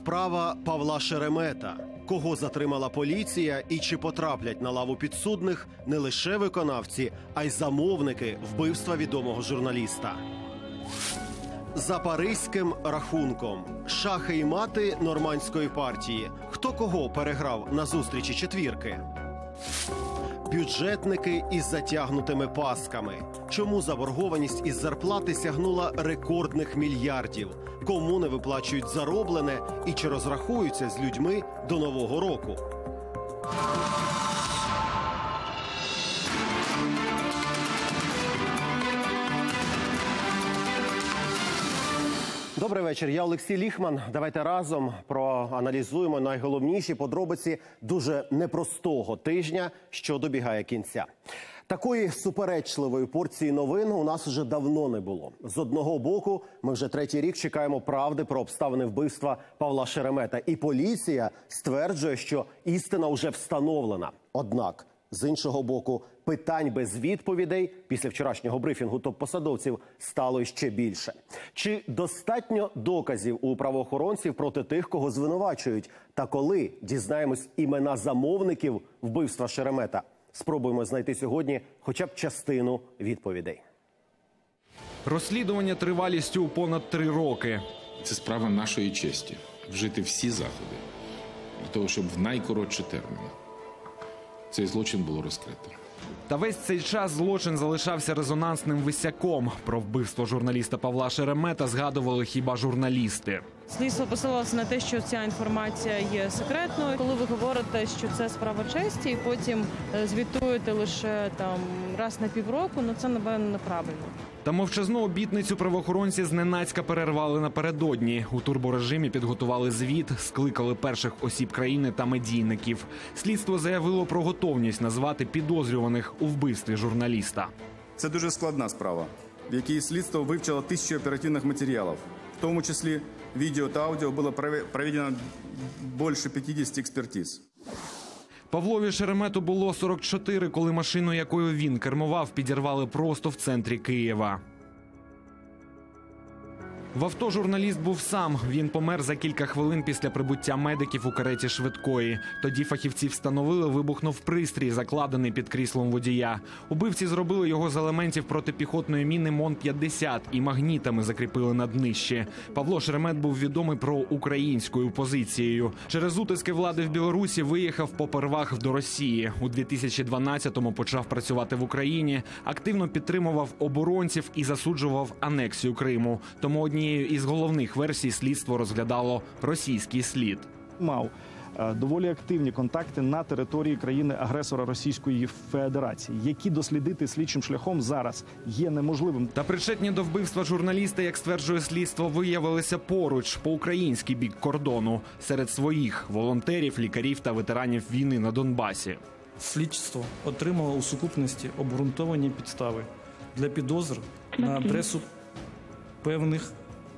справа Павла Шеремета. Кого затримала поліція і чи потраплять на лаву підсудних не лише виконавці, а й замовники вбивства відомого журналіста. За паризьким рахунком. Шахи і мати нормандської партії. Хто кого переграв на зустрічі четвірки? Бюджетники із затягнутими пасками. Чому заборгованість із зарплати сягнула рекордних мільярдів? Кому не виплачують зароблене і чи розрахуються з людьми до Нового року? Добрий вечір, я Олексій Ліхман. Давайте разом проаналізуємо найголовніші подробиці дуже непростого тижня, що добігає кінця. Такої суперечливої порції новин у нас вже давно не було. З одного боку, ми вже третій рік чекаємо правди про обставини вбивства Павла Шеремета. І поліція стверджує, що істина вже встановлена. Однак, з іншого боку, питань без відповідей після вчорашнього брифінгу топ-посадовців стало ще більше. Чи достатньо доказів у правоохоронців проти тих, кого звинувачують? Та коли дізнаємось імена замовників вбивства Шеремета? Спробуємо знайти сьогодні хоча б частину відповідей. Розслідування тривалістю у понад 3 роки. Це справа нашої честі – вжити всі заходи для того, щоб в найкоротші терміни цей злочин було розкрито. Та весь цей час злочин залишався резонансним висяком. Про вбивство журналіста Павла Шеремета згадували хіба журналісти. Слідство посилалося на те, що ця інформація є секретною. Коли ви говорите, що це справа честі, і потім звітуєте лише раз на півроку, це, напевно, неправильно. Та мовчазну обітницю правоохоронці зненацька перервали напередодні. У турборежимі підготували звіт, скликали перших осіб країни та медійників. Слідство заявило про готовність назвати підозрюваних у вбивстві журналіста. Це дуже складна справа, в якій слідство вивчило тисячі оперативних матеріалів. В тому числі відео та аудіо було проведено більше 50 експертиз. Павлові Шеремету було 44, коли машину, якою він кермував, підірвали просто в центрі Києва. В авто журналіст був сам. Він помер за кілька хвилин після прибуття медиків у кареті швидкої. Тоді фахівці встановили, вибухнув пристрій, закладений під кріслом водія. Убивці зробили його з елементів протипіхотної міни МОН-50 і магнітами закріпили на днищі. Павло Шеремет був відомий проукраїнською позицією. Через утиски влади в Білорусі виїхав попервах до Росії. У 2012-му почав працювати в Україні, активно підтримував оборонців і засуджував анексію Криму. Тому однією із головних версій слідство розглядало російський слід. Мав доволі активні контакти на території країни-агресора Російської Федерації, які дослідити слідчим шляхом зараз є неможливим. Та причетні до вбивства журналіста, як стверджує слідство, виявилися поруч, по український бік кордону, серед своїх волонтерів, лікарів та ветеранів війни на Донбасі. Слідство отримало у сукупності обґрунтовані підстави для підозр на адресу певних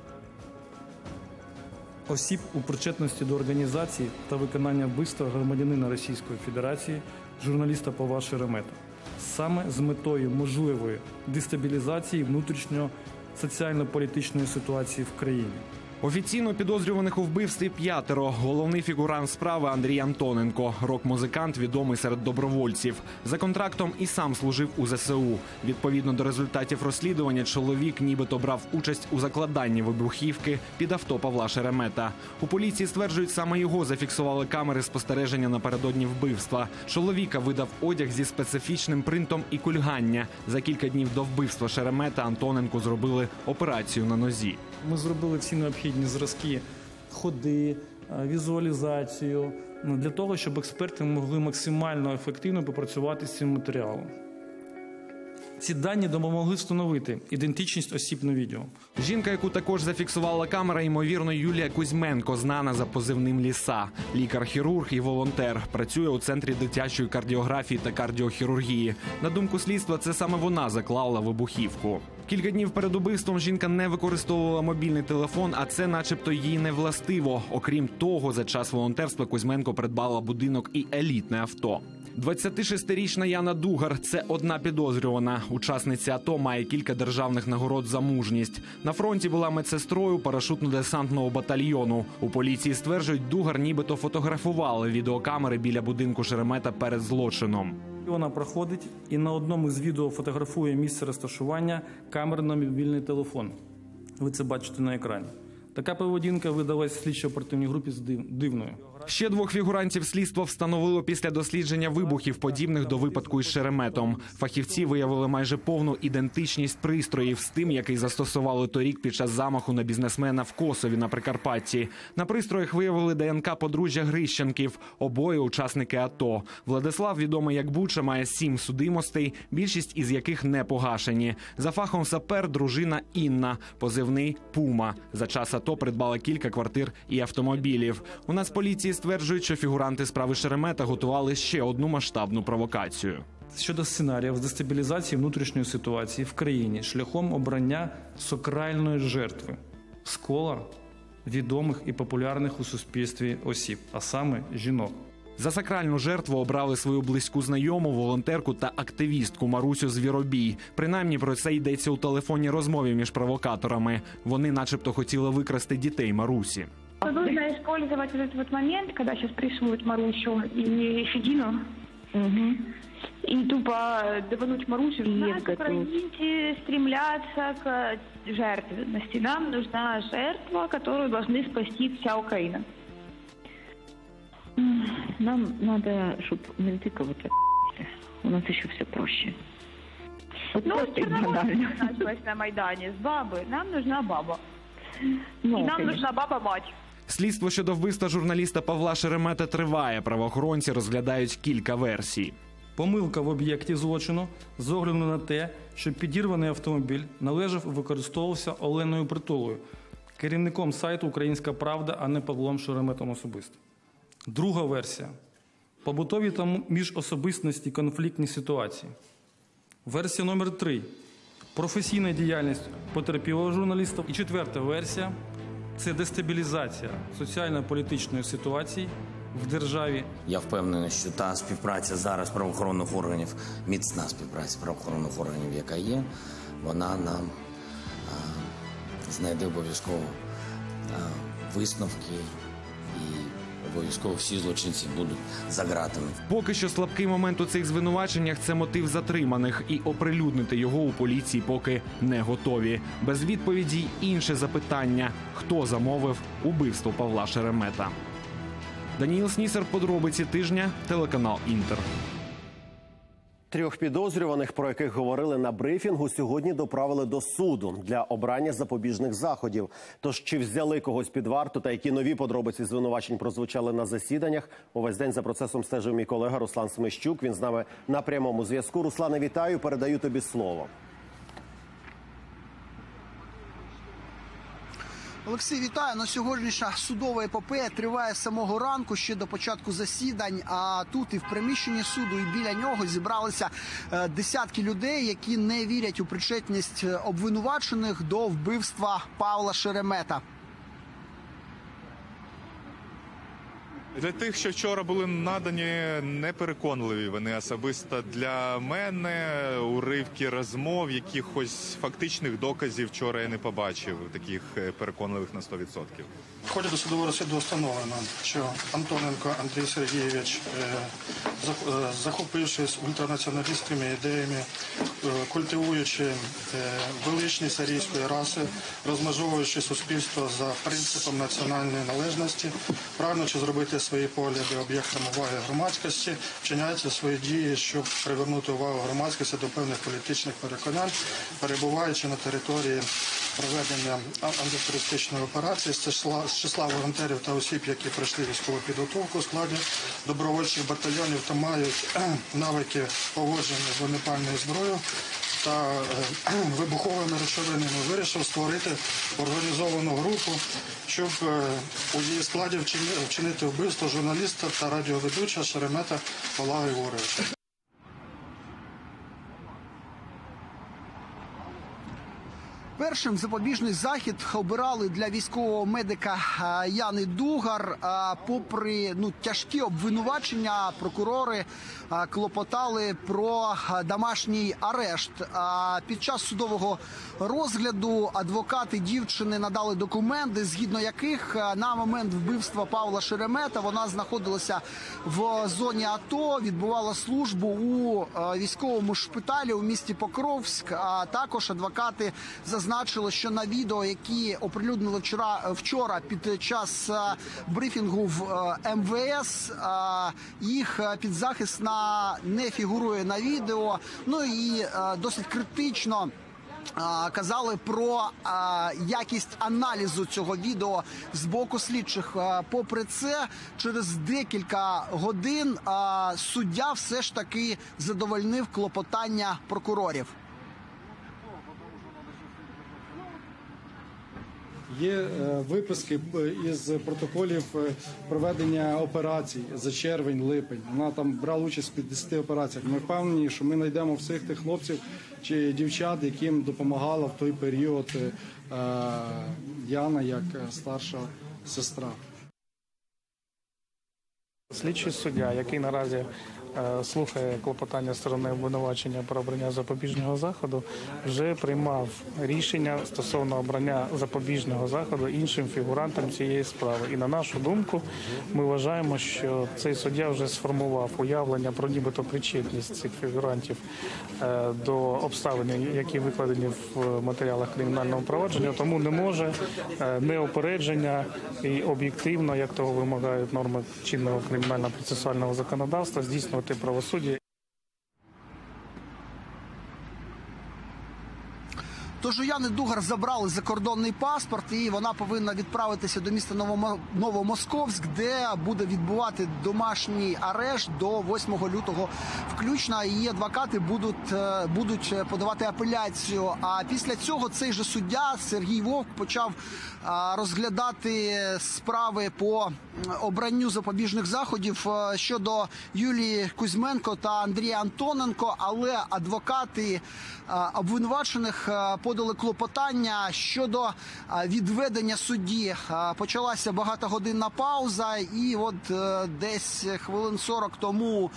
осіб у причетності до організації та виконання вбивства громадянина Російської Федерації, журналіста Павла Шеремета, саме з метою можливої дестабілізації внутрішньо-соціально-політичної ситуації в країні. Офіційно підозрюваних у вбивстві 5. Головний фігурант справи Андрій Антоненко. Рок-музикант, відомий серед добровольців. За контрактом і сам служив у ЗСУ. Відповідно до результатів розслідування, чоловік нібито брав участь у закладанні вибухівки під авто Павла Шеремета. У поліції стверджують, саме його зафіксували камери спостереження напередодні вбивства. Чоловіка видав одяг зі специфічним принтом і кульгання. За кілька днів до вбивства Шеремета Антоненку зробили операцію на нозі. Ми зробили всі необхідні зразки ходи, візуалізацію, для того, щоб експерти могли максимально ефективно попрацювати з цим матеріалом. Ці дані допомогли встановити ідентичність осіб на відео. Жінка, яку також зафіксувала камера, ймовірно, Юлія Кузьменко, знана за позивним «Ліса». Лікар-хірург і волонтер. Працює у Центрі дитячої кардіографії та кардіохірургії. На думку слідства, це саме вона заклала вибухівку. Кілька днів перед убивством жінка не використовувала мобільний телефон, а це начебто їй не властиво. Окрім того, за час волонтерства Кузьменко придбала будинок і елітне авто. 26-річна Яна Дугар – це одна підозрювана. Учасниця АТО має кілька державних нагород за мужність. На фронті була медсестрою парашутно-десантного батальйону. У поліції стверджують, Дугар нібито фотографували відеокамери біля будинку Шеремета перед злочином. Вона проходить і на одному з відео фотографує місце розташування камери на мобільний телефон. Ви це бачите на екрані. Така поведінка видалась слідчо-оперативній групі дивною. Ще двох фігурантів слідство встановило після дослідження вибухів, подібних до випадку із Шереметом. Фахівці виявили майже повну ідентичність пристроїв з тим, який застосували торік під час замаху на бізнесмена в Косові на Прикарпатті. На пристроях виявили ДНК подружжя Грищенків, обоє учасники АТО. Владислав, відомий як Буча, має 7 судимостей, більшість із яких не погашені. За фахом сапер дружина Інна, позивний «Пума». За час АТО придбала кілька квартир і автомобілів. У Нацполіції стверджують, що фігуранти справи Шеремета готували ще одну масштабну провокацію. Щодо сценаріїв з дестабілізації внутрішньої ситуації в країні шляхом обрання сакральної жертви з кола відомих і популярних у суспільстві осіб, а саме жінок. За сакральну жертву обрали свою близьку знайому, волонтерку та активістку Марусю Звіробій. Принаймні про це йдеться у телефонній розмові між провокаторами. Вони начебто хотіли викрасти дітей Марусі. Нужно использовать этот вот момент, когда сейчас прессуют Марусю и Федину, и тупо давануть Марусю. Нас, украинцы, стремятся к жертвенности. Нам нужна жертва, которую должны спасти вся Украина. Нам надо, чтобы менты кого-то у нас еще все проще. Вот Ну, просто и Черноморская банально. началась на Майдане с бабы. Нам нужна баба. Ну, И нам конечно. нужна баба-мать. Слідство щодо вбивства журналіста Павла Шеремета триває. Правоохоронці розглядають кілька версій. Помилка в об'єкті злочину з огляду на те, що підірваний автомобіль належав і використовувався Оленою Притулою, керівником сайту «Українська правда», а не Павлом Шереметом особисто. Друга версія – побутові та міжособистісні конфліктні ситуації. Версія номер 3 – професійна діяльність потерпілого журналіста. І четверта версія – це дестабілізація соціально-політичної ситуації в державі. Я впевнений, що та співпраця зараз правоохоронних органів, міцна співпраця правоохоронних органів, яка є, вона нам знайде обов'язково висновки і обов'язково всі злочинці будуть за ґратами. Поки що слабкий момент у цих звинуваченнях – це мотив затриманих. І оприлюднити його у поліції поки не готові. Без відповіді інше запитання – хто замовив убивство Павла Шеремета? Даніїл Снісер, подробиці тижня, телеканал «Інтер». 3 підозрюваних, про яких говорили на брифінгу, сьогодні доправили до суду для обрання запобіжних заходів. Тож, чи взяли когось під варту та які нові подробиці звинувачень прозвучали на засіданнях? Увесь день за процесом стежив мій колега Руслан Смещук. Він з нами на прямому зв'язку. Руслане, вітаю, передаю тобі слово. Олексій, вітаю. Ну, сьогоднішня судова епопея триває з самого ранку, ще до початку засідань. А тут і в приміщенні суду, і біля нього зібралися десятки людей, які не вірять у причетність обвинувачених до вбивства Павла Шеремета. Для тих, що вчора були надані, непереконливі вони особисто для мене. Уривки розмов, якихось фактичних доказів вчора я не побачив, таких переконливих на 100%. В ході досудового розслідування встановлено, що Антоненко Андрій Сергійович, захопившись ультранаціоналістськими ідеями, культивуючи величність арійської раси, розмежовуючи суспільство за принципом національної належності, прагнучи зробити свої погляди об'єктом уваги громадськості, вчиняється свої дії, щоб привернути увагу громадськості до певних політичних переконань, перебуваючи на території проведення антитерористичної операції з числа волонтерів та осіб, які пройшли військову підготовку у складі добровольчих батальйонів та мають навики поводження з вогнепальною зброєю та вибуховими речовинами, вирішив створити організовану групу, щоб у її складі вчинити вбивство журналіста та радіоведучого Шеремета Павла Григоровича. Першим запобіжний захід обирали для військового медика Яни Дугар. Попри тяжкі обвинувачення, прокурори клопотали про домашній арешт. Під час судового розгляду адвокати дівчини надали документи, згідно яких на момент вбивства Павла Шеремета вона знаходилася в зоні АТО, відбувала службу у військовому шпиталі у місті Покровськ. А також адвокати зазначили, що на відео, які оприлюднили вчора під час брифінгу в МВС, їх підзахисна не фігурує на відео. Ну і досить критично казали про якість аналізу цього відео з боку слідчих. Попри це, через декілька годин суддя все ж таки задовольнив клопотання прокурорів. Є виписки із протоколів проведення операцій за червень-липень. Вона там брала участь в 50 операціях. Ми впевнені, що ми знайдемо всіх тих хлопців чи дівчат, яким допомагала в той період Яна як старша сестра. Слідчий суддя, який наразі слухає клопотання сторони обвинувачення про обрання запобіжного заходу, вже приймав рішення стосовно обрання запобіжного заходу іншим фігурантам цієї справи. І на нашу думку, ми вважаємо, що цей суддя вже сформував уявлення про нібито причетність цих фігурантів до обставин, які викладені в матеріалах кримінального провадження, тому не може неупередження і об'єктивно, як того вимагають норми чинного кримінально-процесуального законодавства, здійснювати правосуддя. Тож у Яни Дугар забрали закордонний паспорт, і вона повинна відправитися до міста Новомосковськ, де буде відбувати домашній арешт до 8 лютого включно. Її адвокати будуть подавати апеляцію. А після цього цей же суддя Сергій Вовк почав розглядати справи по обранню запобіжних заходів щодо Юлії Кузьменко та Андрія Антоненко, але адвокати обвинувачених подали клопотання щодо відведення судді. Почалася багатогодинна пауза, і от десь хвилин 40 тому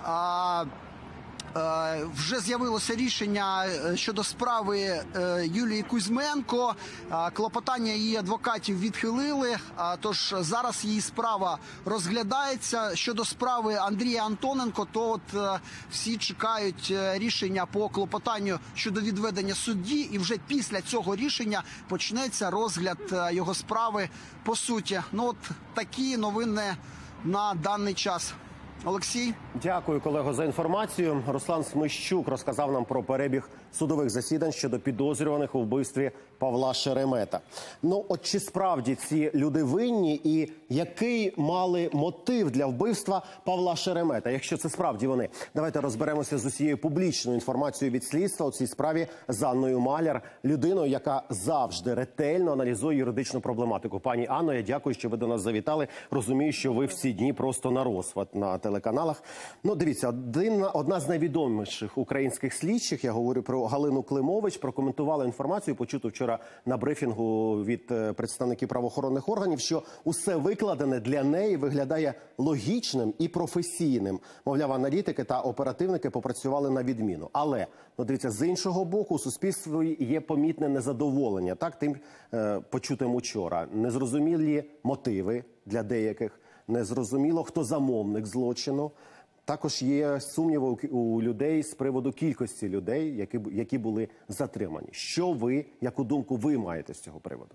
вже з'явилося рішення щодо справи Юлії Кузьменко. Клопотання її адвокатів відхилили, тож зараз її справа розглядається. Щодо справи Андрія Антоненко, то от всі чекають рішення по клопотанню щодо відведення судді, і вже після цього рішення почнеться розгляд його справи по суті. Ну от такі новини на даний час. Олексій. Дякую, колего, за інформацію. Руслан Смищук розказав нам про перебіг судових засідань щодо підозрюваних у вбивстві Павла Шеремета. Ну, от чи справді ці люди винні і який мали мотив для вбивства Павла Шеремета, якщо це справді вони? Давайте розберемося з усією публічною інформацією від слідства у цій справі з Анною Маляр, людиною, яка завжди ретельно аналізує юридичну проблематику. Пані Анно, я дякую, що ви до нас завітали. Розумію, що ви всі дні просто на розхват на телеканалах. Ну, дивіться, одна з найвідоміших українських слідчих, я говорю про Галину Климович, прокоментувала інформацію, почуту вчора на брифінгу від представників правоохоронних органів, що усе викладене для неї виглядає логічним і професійним. Мовляв, аналітики та оперативники попрацювали на відміну. Але, ну, дивіться, з іншого боку, у суспільстві є помітне незадоволення, так, тим почутим учора. Незрозумілі мотиви для деяких, незрозуміло, хто замовник злочину. Також є сумніви у людей з приводу кількості людей, які були затримані. Що ви, яку думку ви маєте з цього приводу?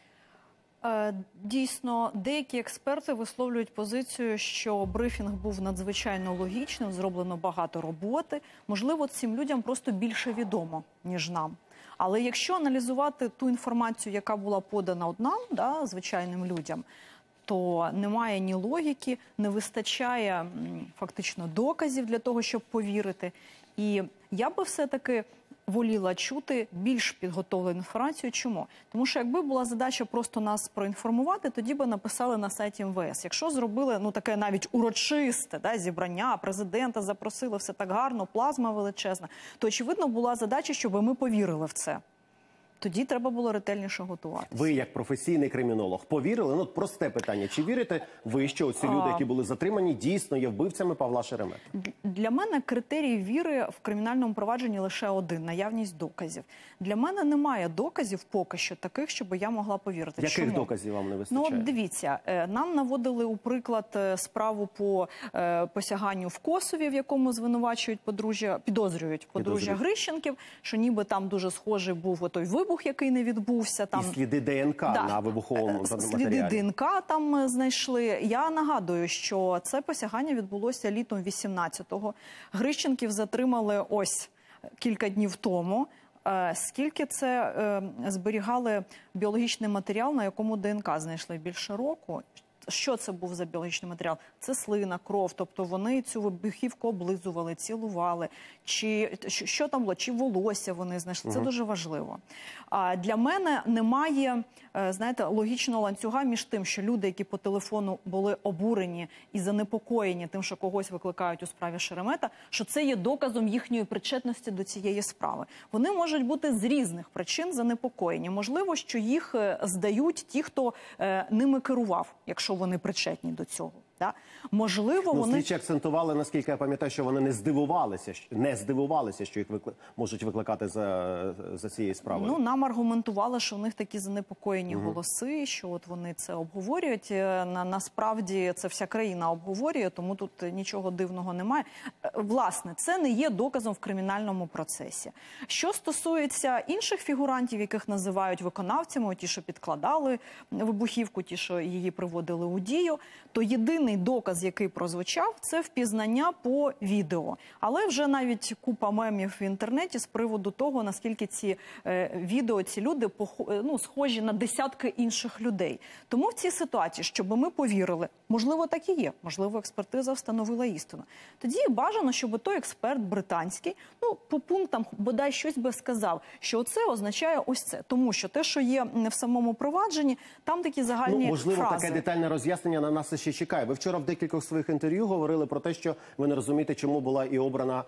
Дійсно, деякі експерти висловлюють позицію, що брифінг був надзвичайно логічним, зроблено багато роботи. Можливо, цим людям просто більше відомо, ніж нам. Але якщо аналізувати ту інформацію, яка була подана нам, звичайним людям, то немає ні логіки, не вистачає фактично доказів для того, щоб повірити. І я би все-таки воліла чути більш підготовлену інформацію. Чому? Тому що якби була задача просто нас проінформувати, тоді би написали на сайті МВС. Якщо зробили таке навіть урочисте зібрання, президента запросили, все так гарно, плазма величезна, то очевидно була задача, щоб ми повірили в це. тоді треба було ретельніше готуватися. Ви, як професійний кримінолог, повірили? Ну, просте питання. Чи вірите ви, що ці люди, які були затримані, дійсно є вбивцями Павла Шеремета? Для мене критерій віри в кримінальному провадженні лише один – наявність доказів. Для мене немає доказів поки що таких, щоб я могла повірити. Яких Чому? доказів вам не вистачає? Ну, от дивіться, нам наводили у приклад справу по посяганню в Косові, в якому звинувачують підозрюють подружжя Грищенків, що ніби там дуже схожий був той вибух, який не відбувся. Там І сліди ДНК на вибуховому матеріалі. Сліди ДНК там знайшли. Я нагадую, що це посягання відбулося літом 18-го. Грищенків затримали ось кілька днів тому. Скільки це зберігали біологічний матеріал, на якому ДНК знайшли? Більше року. Що це був за біологічний матеріал? Це слина, кров, тобто вони цю вибухівку облизували, цілували, чи що там було, чи волосся вони знайшли. Це дуже важливо. Для мене немає, знаєте, логічного ланцюга між тим, що люди, які по телефону були обурені і занепокоєні тим, що когось викликають у справі Шеремета, що це є доказом їхньої причетності до цієї справи. Вони можуть бути з різних причин занепокоєні. Можливо, що їх здають ті, хто ними керував, якщо вони причетні до цього. Да? Можливо, вони... Слідчі акцентували, наскільки я пам'ятаю, що вони не здивувалися, що їх можуть викликати за цією справою. Ну, нам аргументували, що в них такі занепокоєні голоси, що от вони це обговорюють. Насправді це вся країна обговорює, тому тут нічого дивного немає. Власне, це не є доказом в кримінальному процесі. Що стосується інших фігурантів, яких називають виконавцями, ті, що підкладали вибухівку, ті, що її приводили у дію, то єдиний доказ, який прозвучав, це впізнання по відео. Але вже навіть купа мемів в інтернеті з приводу того, наскільки ці відео, ці люди схожі на десятки інших людей. Тому в цій ситуації, щоб ми повірили, можливо, так і є, можливо, експертиза встановила істину. Тоді бажано, щоб той експерт британський, по пунктам бодай щось би сказав, що це означає ось це. Тому що те, що є в самому провадженні, там такі загальні можливо, фрази. таке детальне роз'яснення на нас ще чекає. Ви вчора в декількох своїх інтерв'ю говорили про те, що ви не розумієте, чому була і обрана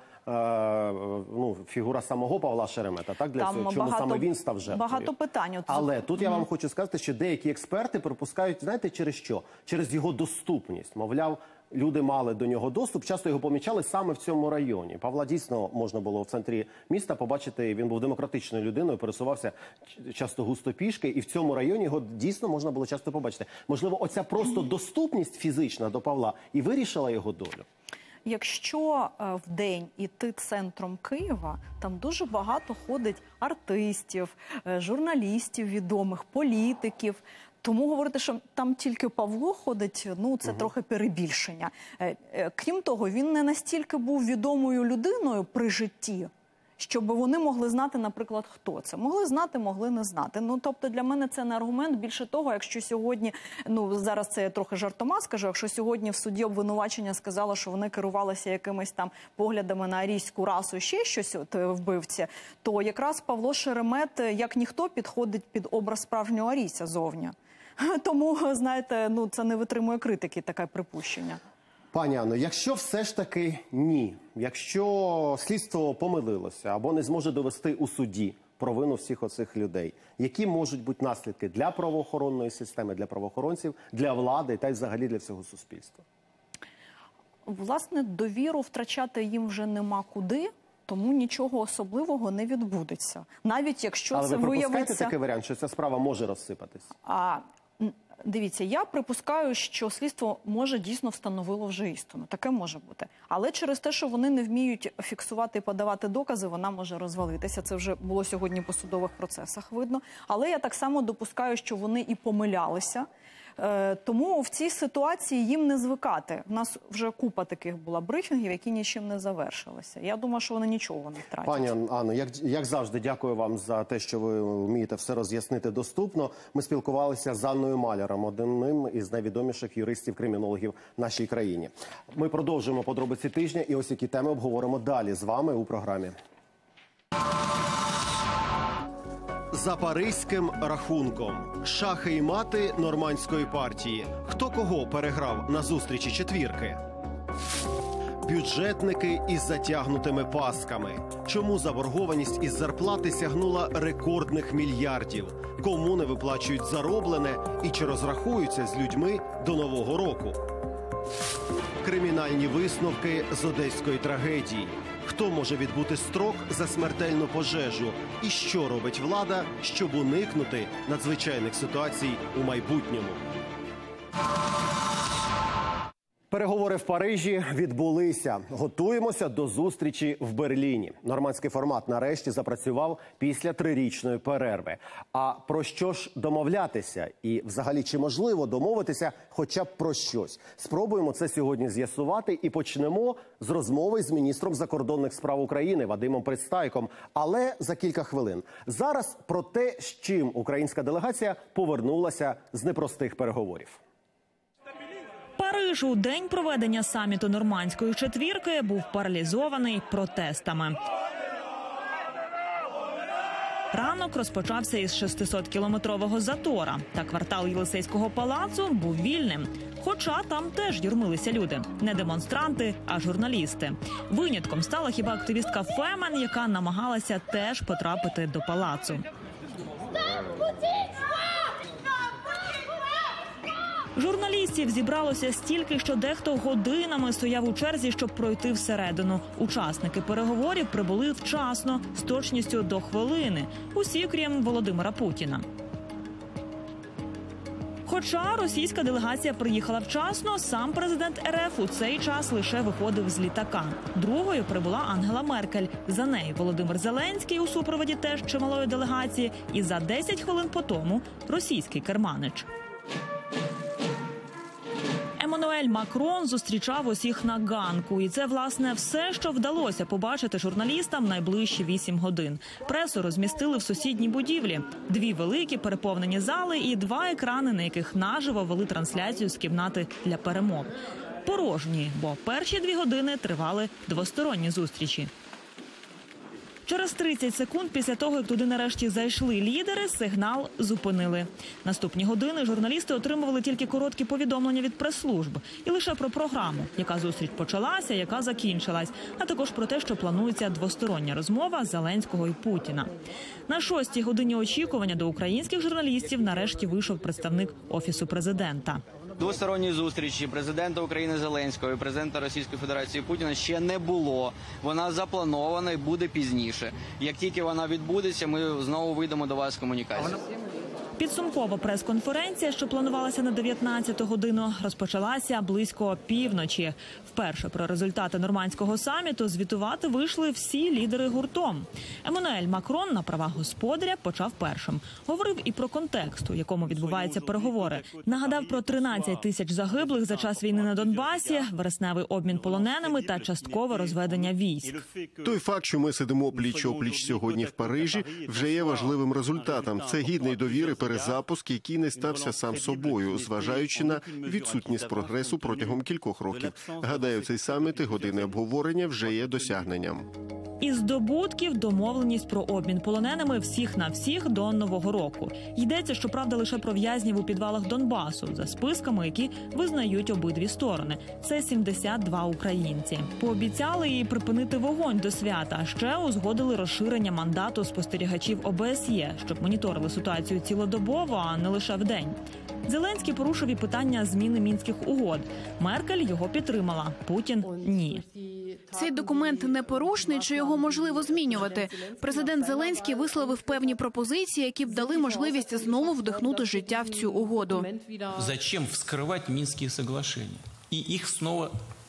фігура самого Павла Шеремета, так? Для цього, чому саме він став жертвою. Багато питань. Але тут я вам хочу сказати, що деякі експерти припускають, знаєте, через що? Через його доступність. Мовляв, люди мали до нього доступ, часто його помічали саме в цьому районі. Павла дійсно можна було в центрі міста побачити, він був демократичною людиною, пересувався часто густо пішки, і в цьому районі його дійсно можна було часто побачити. Можливо, оця просто доступність фізична до Павла і вирішила його долю? Якщо в день іти центром Києва, там дуже багато ходить артистів, журналістів відомих, політиків. Тому говорити, що там тільки Павло ходить, це трохи перебільшення. Крім того, він не настільки був відомою людиною при житті, щоб вони могли знати, наприклад, хто це. Могли знати, могли не знати. Тобто для мене це не аргумент. Більше того, якщо сьогодні, зараз це я трохи жартома скажу, якщо сьогодні в суді обвинувачення сказало, що вони керувалися якимись там поглядами на арійську расу, ще щось вбивці, то якраз Павло Шеремет, як ніхто, підходить під образ справжнього арійця зовні. Тому, знаєте, це не витримує критики, таке припущення. Пані Анно, якщо все ж таки ні, якщо слідство помилилося або не зможе довести у суді провину всіх оцих людей, які можуть бути наслідки для правоохоронної системи, для правоохоронців, для влади та й взагалі для всього суспільства? Власне, довіру втрачати їм вже нема куди. Тому нічого особливого не відбудеться. Навіть якщо це виявиться... Але ви припускаєте такий варіант, що ця справа може розсипатись? Дивіться, я припускаю, що слідство може дійсно встановило вже істину. Таке може бути. Але через те, що вони не вміють фіксувати і подавати докази, вона може розвалитися. Це вже було сьогодні по судових процесах видно. Але я так само допускаю, що вони і помилялися. Тому в цій ситуації їм не звикати. У нас вже купа таких була брифінгів, які нічим не завершилися. Я думаю, що вони нічого не втратять. Пані Анно, як завжди, дякую вам за те, що ви вмієте все роз'яснити доступно. Ми спілкувалися з Анною Маляром, одним із найвідоміших юристів-кримінологів в нашій країні. Ми продовжуємо подробиці тижня і ось які теми обговоримо далі з вами у програмі. За паризьким рахунком. Шахи і мати нормандської партії. Хто кого переграв на зустрічі четвірки? бюджетники із затягнутими пасками. Чому заборгованість із зарплати сягнула рекордних мільярдів? Кому не виплачують зароблене і чи розрахуються з людьми до Нового року? Кримінальні висновки з одеської трагедії. Хто може відбути строк за смертельну пожежу? І що робить влада, щоб уникнути надзвичайних ситуацій у майбутньому? Переговори в Парижі відбулися. Готуємося до зустрічі в Берліні. Нормандський формат нарешті запрацював після 3-річної перерви. А про що ж домовлятися? І взагалі, чи можливо домовитися хоча б про щось? Спробуємо це сьогодні з'ясувати і почнемо з розмови з міністром закордонних справ України Вадимом Пристайком. Але за кілька хвилин. Зараз про те, з чим українська делегація повернулася з непростих переговорів. Париж у день проведення саміту Нормандської четвірки був паралізований протестами. Ранок розпочався із 600-кілометрового затора, та квартал Єлисейського палацу був вільним. Хоча там теж юрмилися люди. Не демонстранти, а журналісти. Винятком стала хіба активістка Фемен, яка намагалася теж потрапити до палацу. Журналістів зібралося стільки, що дехто годинами стояв у черзі, щоб пройти всередину. Учасники переговорів прибули вчасно, з точністю до хвилини. Усі, крім Володимира Путіна. Хоча російська делегація приїхала вчасно, сам президент РФ у цей час лише виходив з літака. Другою прибула Ангела Меркель. За нею Володимир Зеленський у супроводі теж чималої делегації. І за 10 хвилин по тому російський керманич. Еммануель Макрон зустрічав усіх на ганку. І це, власне, все, що вдалося побачити журналістам найближчі 8 годин. Пресу розмістили в сусідній будівлі. 2 великі переповнені зали і 2 екрани, на яких наживо вели трансляцію з кімнати для перемов. Порожні, бо перші 2 години тривали двосторонні зустрічі. Через 30 секунд після того, як туди нарешті зайшли лідери, сигнал зупинили. Наступні години журналісти отримували тільки короткі повідомлення від прес-служб. І лише про програму, яка зустріч почалася, яка закінчилась. А також про те, що планується двостороння розмова Зеленського і Путіна. На 6-й годині очікування до українських журналістів нарешті вийшов представник Офісу президента. Двосторонньої зустрічі президента України Зеленського і президента Російської Федерації Путіна ще не було. Вона запланована і буде пізніше. Як тільки вона відбудеться, ми знову вийдемо до вас з комунікацією. Підсумкова прес-конференція, що планувалася на 19-ту годину, розпочалася близько півночі. Вперше про результати нормандського саміту звітувати вийшли всі лідери гуртом. Еммануель Макрон на правах господаря почав першим. Говорив і про контекст, у якому відбуваються переговори. Нагадав про 13 тисяч загиблих за час війни на Донбасі, вересневий обмін полоненими та часткове розведення військ. Той факт, що ми сидимо пліч-опліч сьогодні в Парижі, вже є важливим результатом. Це гідний довіри перезапуск, який не стався сам собою, зважаючи на відсутність прогресу протягом кількох років. Гадаю, цей саміт і години обговорення вже є досягненням. Із здобутків домовленість про обмін полоненими всіх на всіх до Нового року. Йдеться, щоправда, лише про в'язнів у підвалах Донбасу, за списками, які визнають обидві сторони. Це 72 українці. Пообіцяли і припинити вогонь до свята, а ще узгодили розширення мандату спостерігачів ОБСЄ, щоб моніторили ситуацію цілодобово, а не лише вдень. Зеленський порушив і питання зміни мінських угод. Меркель його підтримала, Путін – ні. Цей документ непорушний, чи його можливо змінювати? Президент Зеленський висловив певні пропозиції, які б дали можливість знову вдихнути життя в цю угоду. Зачем вскрывать Минские соглашения и их снова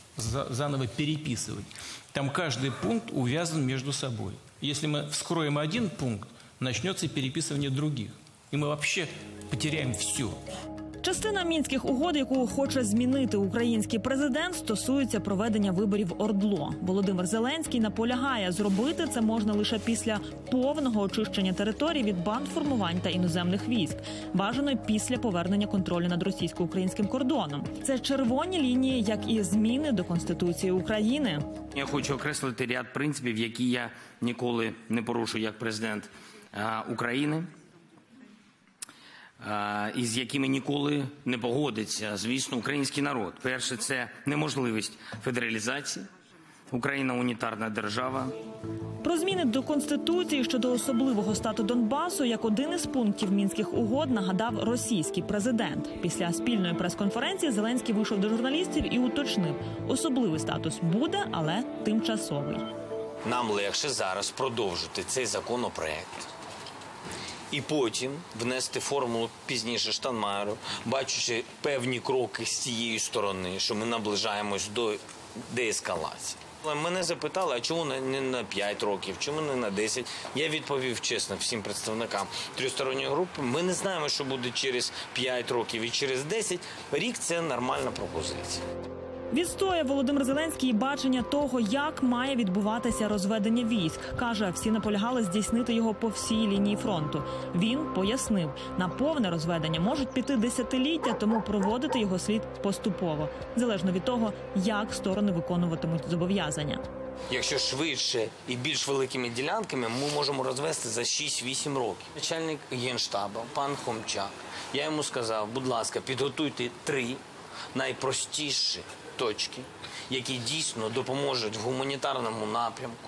заново переписывать? Там каждый пункт увязан между собой. Если мы вскроем один пункт, начнется переписывание других. И мы вообще потеряем все. Частина мінських угод, яку хоче змінити український президент, стосується проведення виборів ОРДЛО. Володимир Зеленський наполягає, зробити це можна лише після повного очищення територій від бандформувань та іноземних військ. Бажано й після повернення контролю над російсько-українським кордоном. Це червоні лінії, як і зміни до Конституції України. Я хочу окреслити ряд принципів, які я ніколи не порушу як президент України. Із якими ніколи не погодиться, звісно, український народ. Перше – це неможливість федералізації. Україна унітарна держава. Про зміни до Конституції щодо особливого стату Донбасу як один із пунктів Мінських угод нагадав російський президент. Після спільної прес-конференції Зеленський вийшов до журналістів і уточнив – особливий статус буде, але тимчасовий. Нам легше зараз продовжити цей законопроект і потім внести формулу пізніше Штайнмайєру, бачучи певні кроки з цієї сторони, що ми наближаємось до деескалації. Мене запитали, а чому не на 5 років, чому не на 10? Я відповів чесно всім представникам тристоронньої групи. Ми не знаємо, що буде через 5 років і через 10. Рік – це нормальна пропозиція. Відстоює Володимир Зеленський бачення того, як має відбуватися розведення військ. Каже, всі наполягали здійснити його по всій лінії фронту. Він пояснив, на повне розведення можуть піти десятиліття, тому проводити його слід поступово, залежно від того, як сторони виконуватимуть зобов'язання. Якщо швидше і більш великими ділянками, ми можемо розвести за 6-8 років. Начальник Генштабу, пан Хомчак, я йому сказав, будь ласка, підготуйте 3 найпростіші точки, які дійсно допоможуть в гуманітарному напрямку,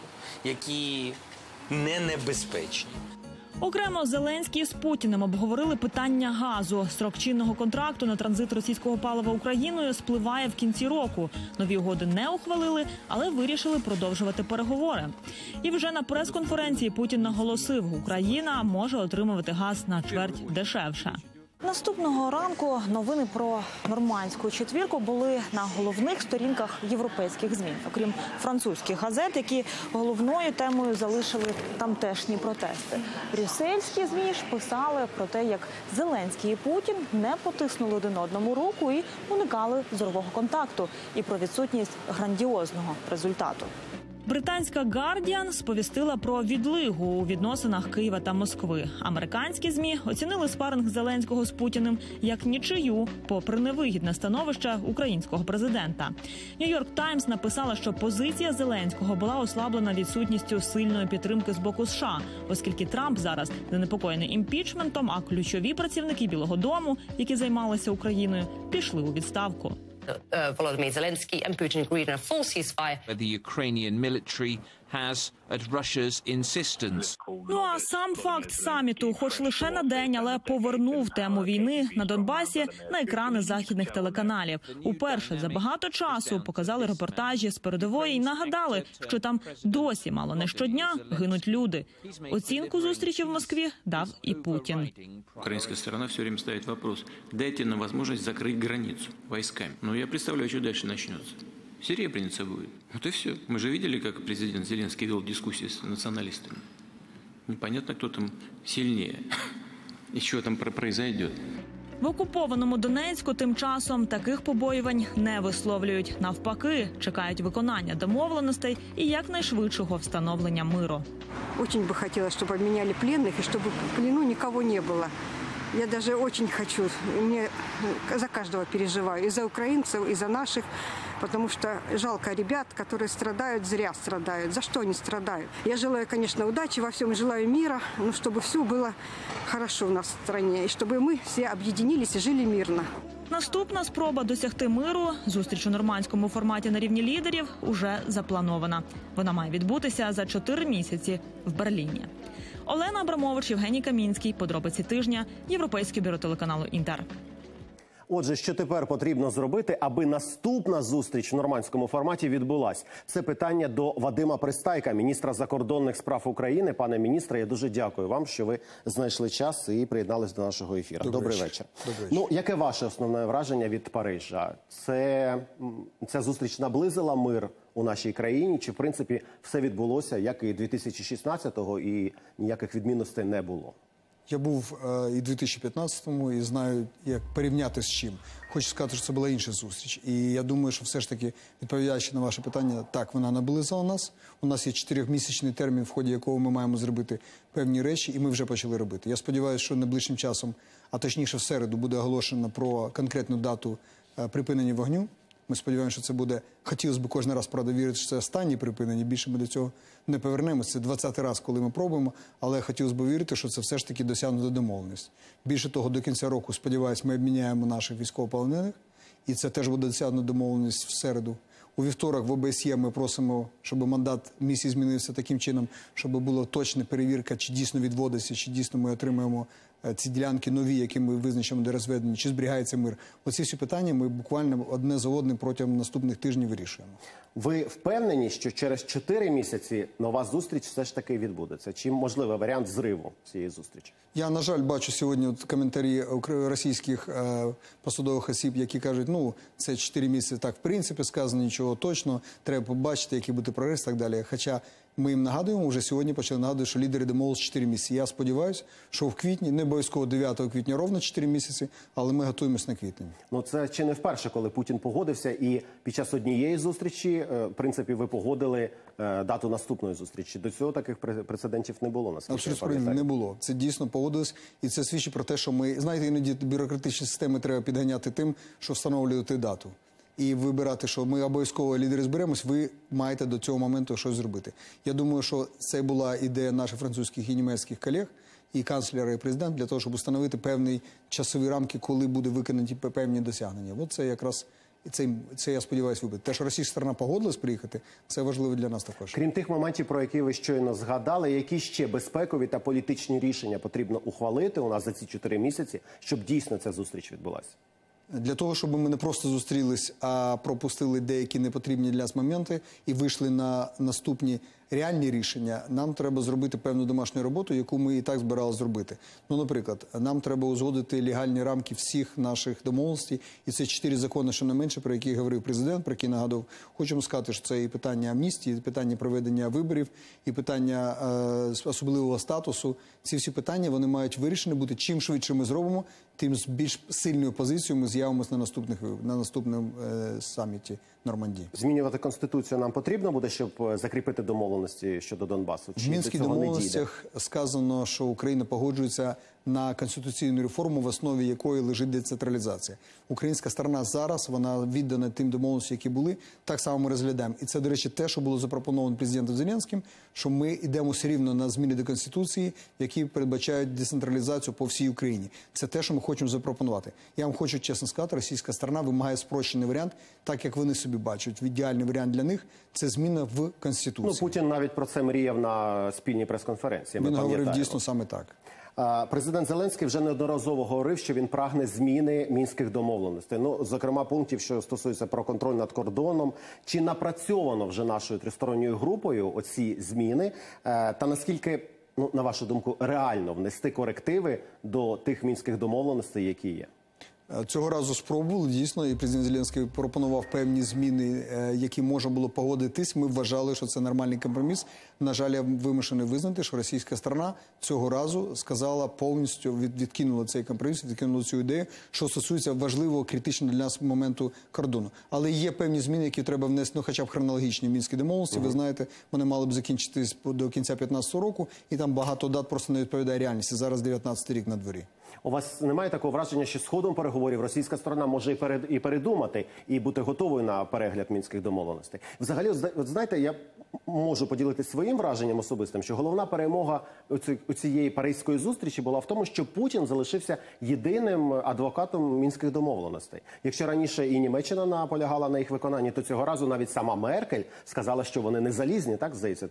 які не небезпечні. Окремо Зеленський з Путіним обговорили питання газу. Строк чинного контракту на транзит російського палива Україною спливає в кінці року. Нові угоди не ухвалили, але вирішили продовжувати переговори. І вже на прес-конференції Путін наголосив, Україна може отримувати газ на чверть дешевше. Наступного ранку новини про нормандську четвірку були на головних сторінках європейських ЗМІ. Окрім французьких газет, які головною темою залишили тамтешні протести. Брюссельські ЗМІ ж писали про те, як Зеленський і Путін не потиснули один одному руку і уникали зорового контакту, і про відсутність грандіозного результату. Британська «Гардіан» сповістила про відлигу у відносинах Києва та Москви. Американські ЗМІ оцінили спаринг Зеленського з Путіним як нічию, попри невигідне становище українського президента. «Нью-Йорк Таймс» написала, що позиція Зеленського була ослаблена відсутністю сильної підтримки з боку США, оскільки Трамп зараз занепокоєний імпічментом, а ключові працівники Білого дому, які займалися Україною, пішли у відставку. Volodymyr Zelensky and Putin agreed on a full ceasefire. The Ukrainian military has, at Russia's insistence. Ну а сам факт саміту, хоч лише на день, але повернув тему війни на Донбасі на екрани західних телеканалів. Уперше за багато часу показали репортажі з передової і нагадали, що там досі мало не щодня гинуть люди. Оцінку зустрічі в Москві дав і Путін. Украинская сторона все время ставит вопрос: дайте нам возможность закрыть границу войсками. Но я представляю, что дальше начнется. Серебряница будет. Вот и все. Мы же видели, как президент Зеленский вел дискуссии с националистами. Непонятно, кто там сильнее и что там произойдет. В окупованому Донецьку тим часом таких побоювань не висловлюють. Навпаки, чекають виконання домовленостей і якнайшвидшого встановлення миру. Очень бы хотелось, чтобы обменяли пленных и чтобы в плену никого не было. Я даже очень хочу, мне за каждого переживаю, и за украинцев, и за наших, потому что жалко ребят, которые страдают, зря страдают. За что они страдают? Я желаю, конечно, удачи во всем, желаю мира, но чтобы все было хорошо в нас в стране, и чтобы мы все объединились и жили мирно. Наступна спроба досягти миру, зустріч у нормандському форматі на рівні лідерів, уже запланована. Вона має відбутися за 4 місяці в Берліні. Олена Абрамович, Євгеній Камінський. Подробиці тижня. Європейське бюро телеканалу «Інтер». Отже, що тепер потрібно зробити, аби наступна зустріч в нормандському форматі відбулась? Це питання до Вадима Пристайка, міністра закордонних справ України. Пане міністре, я дуже дякую вам, що ви знайшли час і приєднались до нашого ефіру. Добрий вечір. Ну, яке ваше основне враження від Парижа? Ця зустріч наблизила мир у нашій країні? Чи, в принципі, все відбулося, як і 2016-го, і ніяких відмінностей не було? Я був і 2015-му, і знаю, як порівняти з чим. Хочу сказати, що це була інша зустріч. І я думаю, що все ж таки, відповідаючи на ваше питання, так, вона наблизила нас. У нас є 4-місячний термін, в ході якого ми маємо зробити певні речі, і ми вже почали робити. Я сподіваюся, що найближчим часом, а точніше в середу, буде оголошено про конкретну дату припинення вогню. Ми сподіваємося, що це буде, хотілося б кожен раз, правда, вірити, що це останнє припинення, більше ми до цього не повернемося. Це 20-й раз, коли ми пробуємо, але хотілося б вірити, що це все ж таки досягнута домовленість. Більше того, до кінця року, сподіваюся, ми обміняємо наших військовополонених, і це теж буде досягнута домовленість в середу. У вівторок в ОБСЄ ми просимо, щоб мандат місії змінився таким чином, щоб була точна перевірка, чи дійсно відводиться, чи дійсно ми отримаємо ці ділянки нові, які ми визначимо, де розведені, чи зберігається мир. Оці всі питання ми буквально одне за одним протягом наступних тижнів вирішуємо. Ви впевнені, що через 4 місяці нова зустріч все ж таки відбудеться? Чи можливий варіант зриву цієї зустрічі? Я, на жаль, бачу сьогодні коментарі російських посадових осіб, які кажуть, ну, це 4 місяці так в принципі сказано, нічого точно, треба побачити, який буде прогрес і так далі. Хоча ми їм нагадуємо, вже сьогодні почали нагадувати, що лідери домовилися 4 місяці. Я сподіваюся, що в квітні, не обов'язково 9 квітня ровно 4 місяці, але ми готуємося на квітень. Ну, це чи не вперше, коли Путін погодився, і під час однієї зустрічі, в принципі, ви погодили дату наступної зустрічі. До цього таких прецедентів не було, наскільки Абсолютно правильно, не було. Це дійсно погодилось, і це свідчить про те, що ми, знаєте, іноді бюрократичні системи треба підганяти тим, що встановлювати дату. І вибирати, що ми обов'язково лідери зберемось, ви маєте до цього моменту щось зробити. Я думаю, що це була ідея наших французьких і німецьких колег, і канцлера, і президента, для того, щоб встановити певні часові рамки, коли буде виконані певні досягнення. От це якраз, це я сподіваюся, вибити. Те, що російська сторона погодилась приїхати, це важливо для нас також. Крім тих моментів, про які ви щойно згадали, які ще безпекові та політичні рішення потрібно ухвалити у нас за ці 4 місяці, щоб дійсно ця зустріч відбулася? Для того, щоб ми не просто зустрілись, а пропустили деякі непотрібні для нас моменти і вийшли на наступні реальні рішення, нам треба зробити певну домашню роботу, яку ми і так збиралися зробити. Ну, наприклад, нам треба узгодити легальні рамки всіх наших домовленостей, і це 4 закони, що не менше, про які говорив президент, про які нагадував. Хочемо сказати, що це і питання амністії, і питання проведення виборів, і питання особливого статусу. Ці всі питання, вони мають вирішені бути. Чим швидше ми зробимо, тим з більш сильною позицією ми з'явимося на наступному саміті Нормандії. Змінювати Конституцію нам потрібно буде, щоб закріпити домовленості щодо Донбасу? В Мінських домовленостях сказано, що Україна погоджується на конституційну реформу, в основі якої лежить децентралізація. Українська сторона зараз, вона віддана тим домовленостям, які були, так само ми розглядаємо. І це, до речі, те, що було запропоновано президентом Зеленським, що ми йдемо все рівно на зміни до Конституції, які передбачають децентралізацію по всій Україні. Це те, що ми хочемо запропонувати. Я вам хочу чесно сказати, російська сторона вимагає спрощений варіант, так як вони собі бачать. Ідеальний варіант для них – це зміна в Конституції. Ну, Путін навіть про це мріяв на спільній прес-конференції. Він говорив дійсно саме так. Президент Зеленський вже неодноразово говорив, що він прагне зміни мінських домовленостей. Ну, зокрема, пунктів, що стосуються про контроль над кордоном. Чи напрацьовано вже нашою тристоронньою групою оці зміни? Та наскільки, ну, на вашу думку, реально внести корективи до тих мінських домовленостей, які є? Цього разу спробували, дійсно, і президент Зеленський пропонував певні зміни, які можна було погодитись. Ми вважали, що це нормальний компроміс. На жаль, я вимушений визнати, що російська сторона цього разу сказала повністю, відкинула цей компроміс, відкинула цю ідею, що стосується важливого, критичного для нас моменту кордону. Але є певні зміни, які треба внести, ну, хоча б хронологічні мінські домовленості. Ви знаєте, вони мали б закінчитись до кінця 2015 року, і там багато дат просто не відповідає реальності. Зараз 19-й рік на дворі. У вас немає такого враження, що з ходом переговорів російська сторона може і передумати, і бути готовою на перегляд мінських домовленостей? Взагалі, от знаєте, я можу поділитися своїм враженням особистим, що головна перемога у цієї паризької зустрічі була в тому, що Путін залишився єдиним адвокатом мінських домовленостей. Якщо раніше і Німеччина наполягала на їх виконанні, то цього разу навіть сама Меркель сказала, що вони не залізні, так, здається?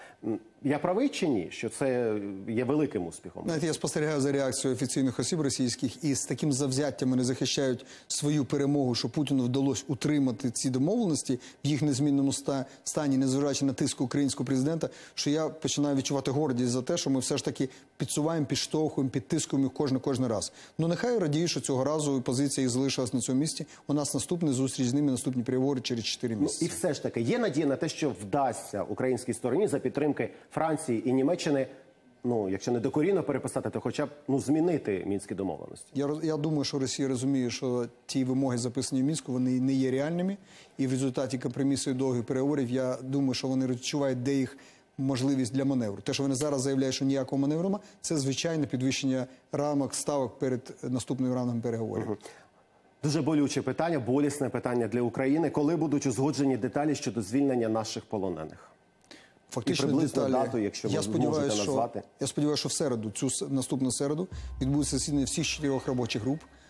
Я правий чи ні, що це є великим успіхом? Знаєте, я спостерігаю за реакцією офіційних осіб російських, і з таким завзяттям вони захищають свою перемогу, що Путіну вдалося утримати ці домовленості в їх незмінному стані, незважаючи на тиск українського президента, що я починаю відчувати гордість за те, що ми все ж таки підсуваємо, підштовхуємо, підтискуємо їх кожен раз. Ну, нехай радію, що цього разу позиція їх залишилась на цьому місці. У нас наступна зустріч з ними, наступні переговори через 4 місяці. І все ж таки, є надія на те, що вдасться українській стороні за підтримки Франції і Німеччини, ну, якщо не докорінно переписати, то хоча б, ну, змінити мінські домовленості? Я думаю, що Росія розуміє, що ті вимоги, записані в Мінську, вони не є реальними. І в результаті компромісу і довгих переговорів, я думаю, що вони відчувають, де їх можливість для маневру. Те, що вони зараз заявляють, що ніякого маневру немає, це звичайне підвищення рамок, ставок перед наступним раундом переговорів. Дуже болюче питання, болісне питання для України. Коли будуть узгоджені деталі щодо звільнення наших полонених? Фактично деталі, дату, якщо ви можете назвати. Я сподіваюся, що в середу, наступну середу, відбудеться засідання всіх 4 робочих груп.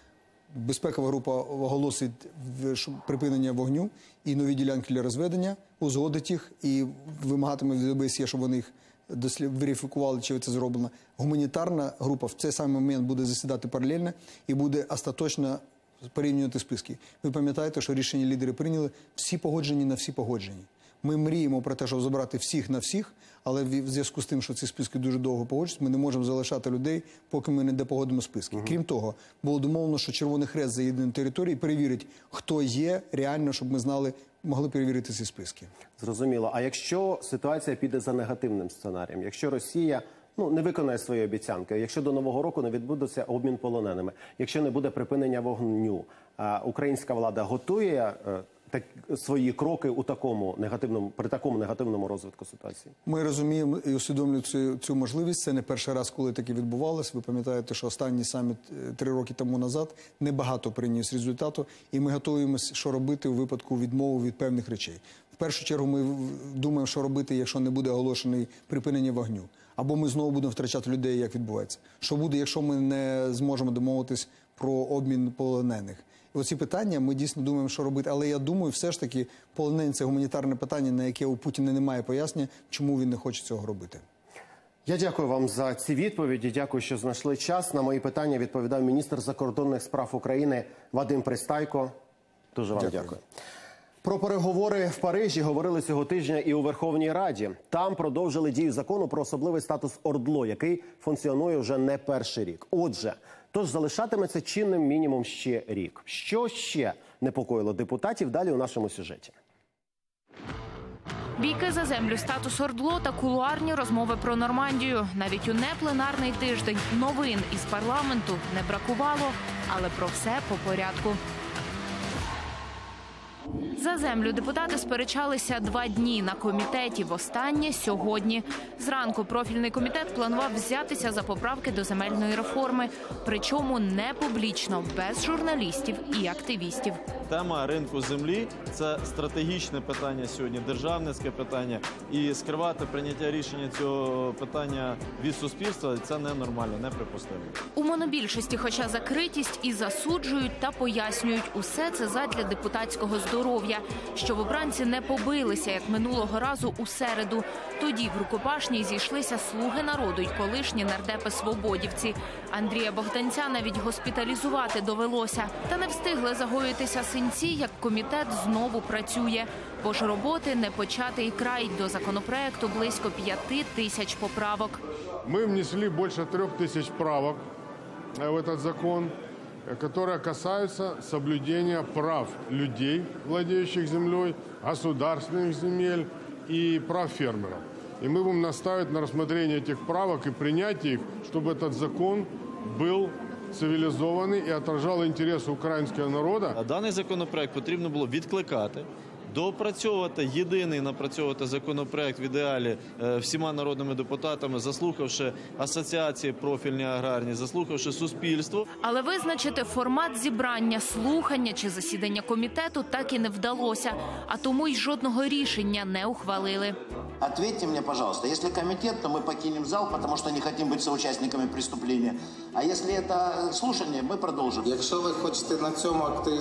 безпекова група оголосить припинення вогню і нові ділянки для розведення, узгодить їх і вимагатиме від ОБСЄ, щоб вони їх верифікували, чи це зроблено. Гуманітарна група в цей самий момент буде засідати паралельно і буде остаточно порівнювати списки. Ви пам'ятаєте, що рішення лідери прийняли всі погоджені на всі погоджені. Ми мріємо про те, щоб забрати всіх на всіх, але в зв'язку з тим, що ці списки дуже довго погоджуються, ми не можемо залишати людей, поки ми не допогодимо списки. Крім того, було домовлено, що Червоний Хрест заїде на територію і перевірить, хто є реально, щоб ми знали, могли перевірити ці списки. Зрозуміло. А якщо ситуація піде за негативним сценарієм, якщо Росія не виконає свої обіцянки, якщо до Нового року не відбудеться обмін полоненими, якщо не буде припинення вогню, українська влада готує свої кроки при такому негативному розвитку ситуації? Ми розуміємо і усвідомлюємо цю можливість. Це не перший раз, коли таке відбувалося. Ви пам'ятаєте, що останній саміт 3 роки тому назад небагато приніс результату, і ми готуємося, що робити у випадку відмови від певних речей. В першу чергу ми думаємо, що робити, якщо не буде оголошений припинення вогню. Або ми знову будемо втрачати людей, як відбувається. Що буде, якщо ми не зможемо домовитись про обмін полонених? І оці питання ми дійсно думаємо, що робити. Але я думаю, все ж таки, полонені – це гуманітарне питання, на яке у Путіна немає пояснення, чому він не хоче цього робити. Я дякую вам за ці відповіді. Дякую, що знайшли час. На мої питання відповідав міністр закордонних справ України Вадим Пристайко. Дуже вам дякую. Про переговори в Парижі говорили цього тижня і у Верховній Раді. Там продовжили дію закону про особливий статус ОРДЛО, який функціонує вже не перший рік. Отже, тож залишатиметься чинним мінімум ще рік. Що ще непокоїло депутатів? Далі у нашому сюжеті. Бійки за землю, статус ОРДЛО та кулуарні розмови про Нормандію. Навіть у непленарний тиждень новин із парламенту не бракувало, але про все по порядку. За землю депутати сперечалися 2 дні на комітеті, востаннє сьогодні. Зранку профільний комітет планував взятися за поправки до земельної реформи, причому не публічно, без журналістів і активістів. Тема ринку землі – це стратегічне питання сьогодні, державницьке питання. І скривати прийняття рішення цього питання від суспільства – це ненормально, неприпустимо. У монобільшості, хоча закритість і засуджують та пояснюють, усе це задля депутатського здоров'я, щоб обранці не побилися, як минулого разу у середу. Тоді в рукопашній зійшлися «Слуги народу» й колишні нардепи-свободівці. Андрія Богданця навіть госпіталізувати довелося. Та не встигли загоїтися синці, як комітет знову працює. Бо ж роботи не початий край. До законопроекту близько 5 тисяч поправок. Ми внесли більше 3 тисяч правок в цей закон, которые касаются соблюдения прав людей, владеющих землей, государственных земель и прав фермеров. И мы будем настаивать на рассмотрение этих правок и принятие их, чтобы этот закон был цивілізований і отражав інтереси українського народу. Даний законопроект потрібно було відкликати, доопрацьовувати єдиний напрацьовувати законопроект в ідеалі всіма народними депутатами, заслухавши асоціації профільні аграрні, заслухавши суспільство. Але визначити формат зібрання, слухання чи засідання комітету так і не вдалося, а тому й жодного рішення не ухвалили. Ответьте мне, пожалуйста, если комитет, то мы покинем зал, потому что не хотим быть соучастниками преступления. А если это слушание, мы продолжим. Якщо ви хочете на цьому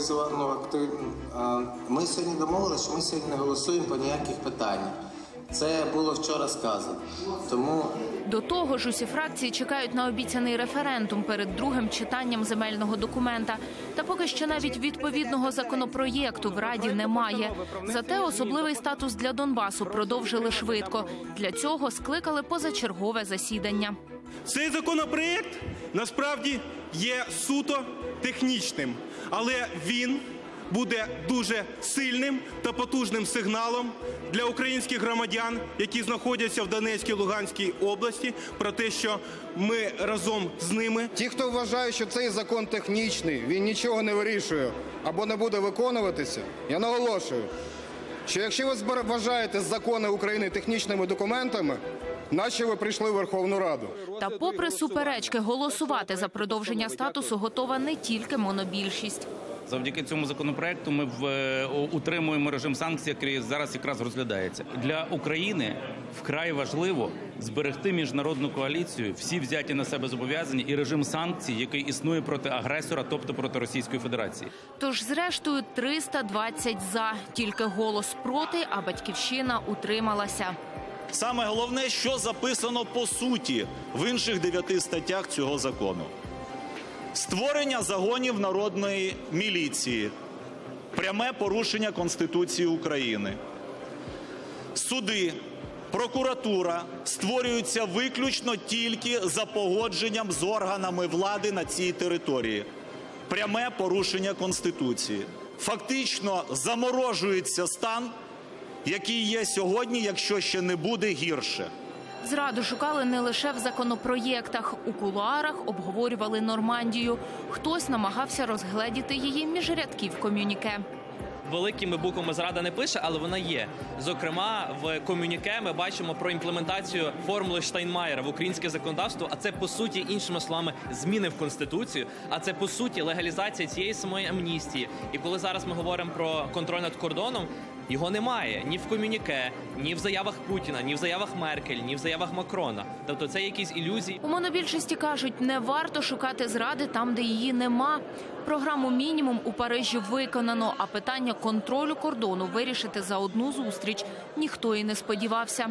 ми сьогодні домовилися, що ми сьогодні не голосуємо по ніяких питаннях. Це було вчора сказано. Тому до того ж, усі фракції чекають на обіцяний референдум перед другим читанням земельного документа. Та поки що навіть відповідного законопроєкту в Раді немає. Зате особливий статус для Донбасу продовжили швидко. Для цього скликали позачергове засідання. Цей законопроєкт насправді є суто технічним, але він буде дуже сильним та потужним сигналом для українських громадян, які знаходяться в Донецькій, Луганській області, про те, що ми разом з ними. Ті, хто вважає, що цей закон технічний, він нічого не вирішує або не буде виконуватися, я наголошую, що якщо ви вважаєте закони України технічними документами, нащо ви прийшли в Верховну Раду? Та попри суперечки, голосувати за продовження статусу готова не тільки монобільшість. Завдяки цьому законопроекту ми утримуємо режим санкцій, який зараз якраз розглядається. Для України вкрай важливо зберегти міжнародну коаліцію, всі взяті на себе зобов'язання і режим санкцій, який існує проти агресора, тобто проти Російської Федерації. Тож, зрештою, 320 «за», тільки голос проти, а «Батьківщина» утрималася. Саме головне, що записано по суті в інших 9 статтях цього закону. Створення загонів народної міліції. Пряме порушення Конституції України. Суди, прокуратура створюються виключно тільки за погодженням з органами влади на цій території. Пряме порушення Конституції. Фактично заморожується стан, який є сьогодні, якщо ще не буде гірше. Зраду шукали не лише в законопроєктах. У кулуарах обговорювали Нормандію. Хтось намагався розгледіти її між рядків комюніке. Великими буквами зрада не пише, але вона є. Зокрема, в комюніке ми бачимо про імплементацію формули Штайнмаєра в українське законодавство, а це, по суті, іншими словами, зміни в Конституцію, а це, по суті, легалізація цієї самої амністії. І коли зараз ми говоримо про контроль над кордоном, його немає ні в комюніке, ні в заявах Путіна, ні в заявах Меркель, ні в заявах Макрона. Тобто це якісь ілюзії. У монобільшості кажуть, не варто шукати зради там, де її нема. Програму «Мінімум» у Парижі виконано, а питання контролю кордону вирішити за одну зустріч ніхто і не сподівався.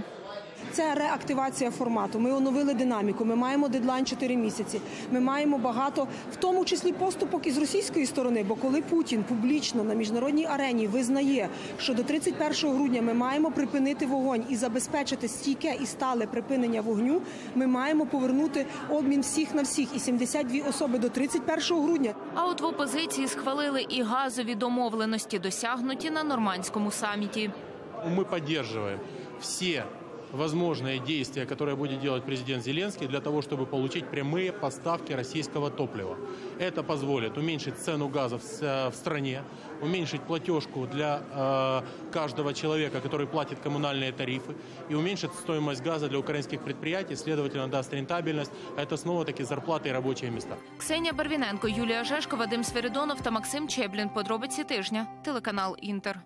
Це реактивація формату. Ми оновили динаміку, ми маємо дедлайн 4 місяці. Ми маємо багато, в тому числі поступок із російської сторони, бо коли Путін публічно на міжнародній арені визнає, що до 31 грудня ми маємо припинити вогонь і забезпечити стійке і стале припинення вогню, ми маємо повернути обмін всіх на всіх і 72 особи до 31 грудня. А от в опозиції схвалили і газові домовленості, досягнуті на Нормандському саміті. Ми підтримуємо всі возможные действия, которые будет делать президент Зеленский для того, чтобы получить прямые поставки российского топлива. Это позволит уменьшить цену газа в стране, уменьшить платежку для каждого человека, который платит коммунальные тарифы, и уменьшить стоимость газа для украинских предприятий, следовательно, даст рентабельность, а это снова-таки зарплаты и рабочие места. Ксенія Барвіненко, Юлія Жешко, Вадим Свиридонов та Максим Чеблін. Подробиці тижня. Телеканал «Інтер».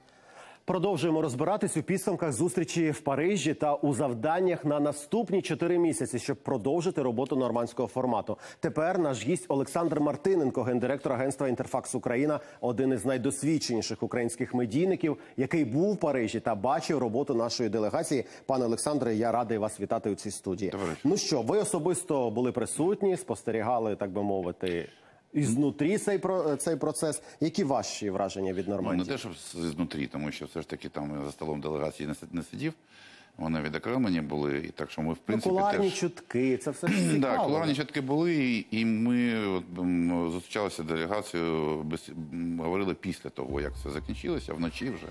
Продовжуємо розбиратись у підсумках зустрічі в Парижі та у завданнях на наступні 4 місяці, щоб продовжити роботу нормандського формату. Тепер наш гість Олександр Мартиненко, гендиректор агентства «Інтерфакс Україна», один із найдосвідченіших українських медійників, який був в Парижі та бачив роботу нашої делегації. Пане Олександре, я радий вас вітати у цій студії. Ну що, ви особисто були присутні, спостерігали, так би мовити, ізнутрі цей процес. Які ваші враження від Нормандії? Не те, що ізнутрі, тому що все ж таки там за столом делегації не сидів. Вони відокремлені були, і так що ми, в принципі, кулуарні чутки, це все цікаво. Так, кулуарні чутки були, і ми зустрічалися з делегацією, говорили після того, як все закінчилося, вночі вже.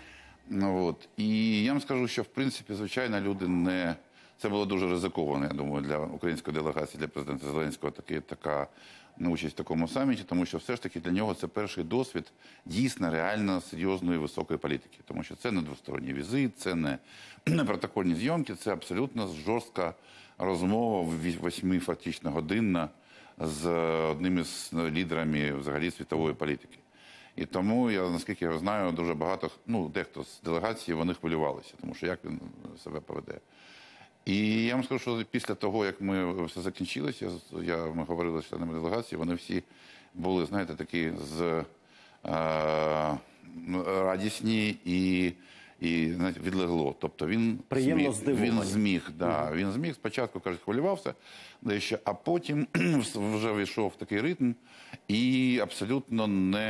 І я вам скажу, що, в принципі, звичайно, люди не... Це було дуже ризиковано, я думаю, для української делегації, для президента Зеленського така участь в такому саміті, тому що все ж таки для нього це перший досвід дійсно реально серйозної високої політики. Тому що це не двосторонній візит, це не протокольні зйомки, це абсолютно жорстка розмова 8 фактично годинна з одним із лідерами взагалі світової політики. І тому, наскільки я знаю, дуже багато, дехто з делегації, вони хвилювалися, тому що як він себе поведе. І я вам скажу, що після того, як ми все закінчилося, ми говорили з членами делегації, вони всі були, знаєте, такі радісні і знаєте, відлегло. Тобто він зміг. Спочатку, кажуть, хвилювався, а потім вже війшов в такий ритм і абсолютно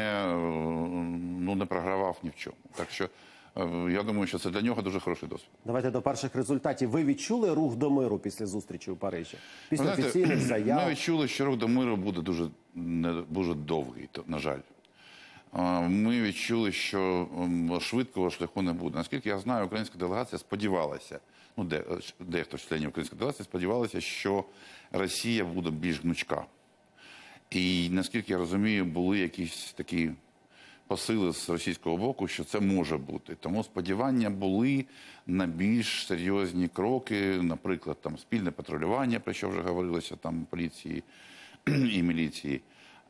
не програвав ні в чому. Так що я думаю, що це для нього дуже хороший досвід. Давайте до перших результатів. Ви відчули рух до миру після зустрічі у Парижі? Після офіційних заяв? Ми відчули, що рух до миру буде дуже довгий, на жаль. Ми відчули, що швидкого шляху не буде. Наскільки я знаю, українська делегація сподівалася, дехто з членів української делегації сподівалася, що Росія буде більш гнучка. І, наскільки я розумію, були якісь такі посили з російського боку, що це може бути. Тому сподівання були на більш серйозні кроки, наприклад, спільне патрулювання, про що вже говорилося, поліції і міліції.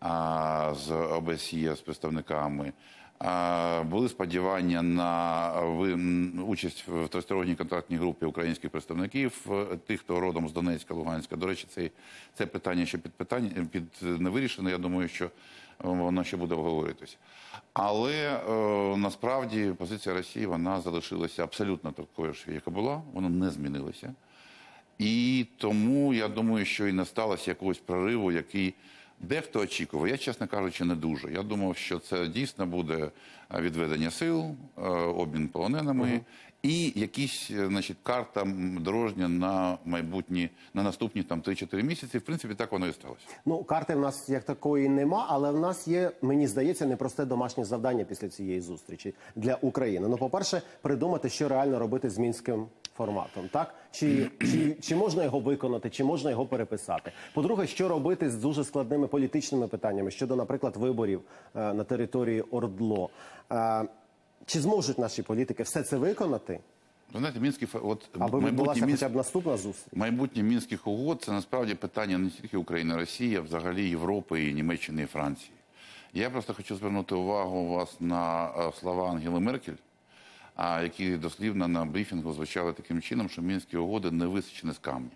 з ОБСЄ, з представниками. Були сподівання на участь в тристоронній контактній групі українських представників, тих, хто родом з Донецька, Луганська. До речі, це питання ще не вирішено. Я думаю, що воно ще буде обговорюватися. Але насправді позиція Росії, вона залишилася абсолютно такою ж, яка була. Вона не змінилася. І тому я думаю, що і не сталося якогось прориву, який дехто очікував. Я, чесно кажучи, не дуже. Я думав, що це дійсно буде відведення сил, обмін полоненими і якісь, значить, карта дорожня на майбутні, на наступні там 3-4 місяці. В принципі, так воно і сталося. Ну, карти в нас як такої нема, але в нас є, мені здається, непросте домашнє завдання після цієї зустрічі для України. Ну, по-перше, придумати, що реально робити з мінським форматом, так? Чи можна його виконати, чи можна його переписати? По-друге, що робити з дуже складними політичними питаннями щодо, наприклад, виборів на території ОРДЛО? Чи зможуть наші політики все це виконати? Ви знаєте, аби відбулася хоча б наступна зустріч? Майбутнє мінських угод – це насправді питання не тільки України, а Росії, а взагалі Європи, і Німеччини, і Франції. Я просто хочу звернути увагу вас на слова Ангели Меркель, які дослівно на брифінгу звучали таким чином, що мінські угоди не висічені з камня.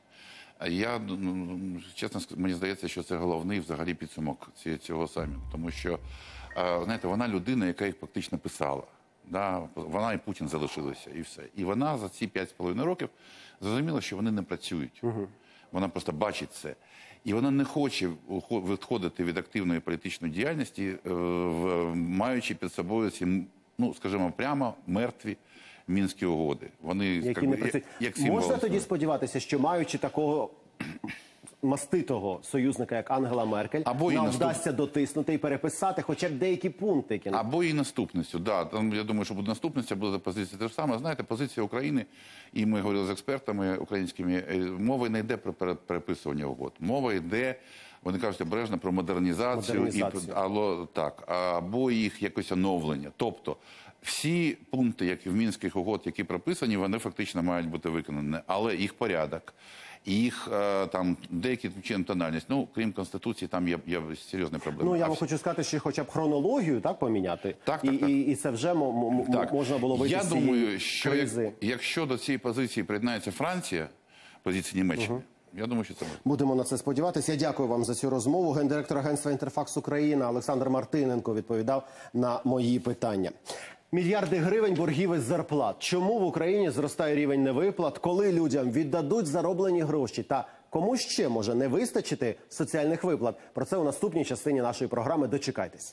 Чесно, мені здається, що це головний взагалі підсумок цього саміту. Тому що, знаєте, вона людина, яка їх практично писала. Да? Вона і Путін залишилися, і все. І вона за ці 5,5 років зрозуміла, що вони не працюють. Вона просто бачить це. І вона не хоче відходити від активної політичної діяльності, маючи під собою ці, ну, скажімо, прямо мертві мінські угоди. Вони, які не працюють. Можна тоді сподіватися, що маючи такого маститого союзника, як Ангела Меркель, нам вдасться дотиснути і переписати хоча б деякі пункти, які... Або і наступністю, да. Я думаю, що буде наступність, буде позиція те ж саме. Знаєте, позиція України, і ми говорили з експертами українськими, мова не йде про переписування угод. Мова йде, вони кажуть обережно, про модернізацію. Або їх якось оновлення. Тобто, всі пункти, які в мінських угод, які прописані, вони фактично мають бути виконані. Але їх порядок, їх там деякі чином тональність. Ну, крім Конституції, там є серйозні проблеми. Ну, я вам хочу сказати, що хоча б хронологію поміняти. І це вже можна було вийти з цієї кризи. Я думаю, що якщо до цієї позиції приєднається Франція, позиції Німеччини, я думаю, що це буде. Будемо на це сподіватися. Я дякую вам за цю розмову. Гендиректор агентства «Інтерфакс Україна» Олександр Мартиненко відповідав на мої питання. Мільярди гривень боргів із зарплат. Чому в Україні зростає рівень невиплат? Коли людям віддадуть зароблені гроші? Та кому ще може не вистачити соціальних виплат? Про це у наступній частині нашої програми. Дочекайтесь.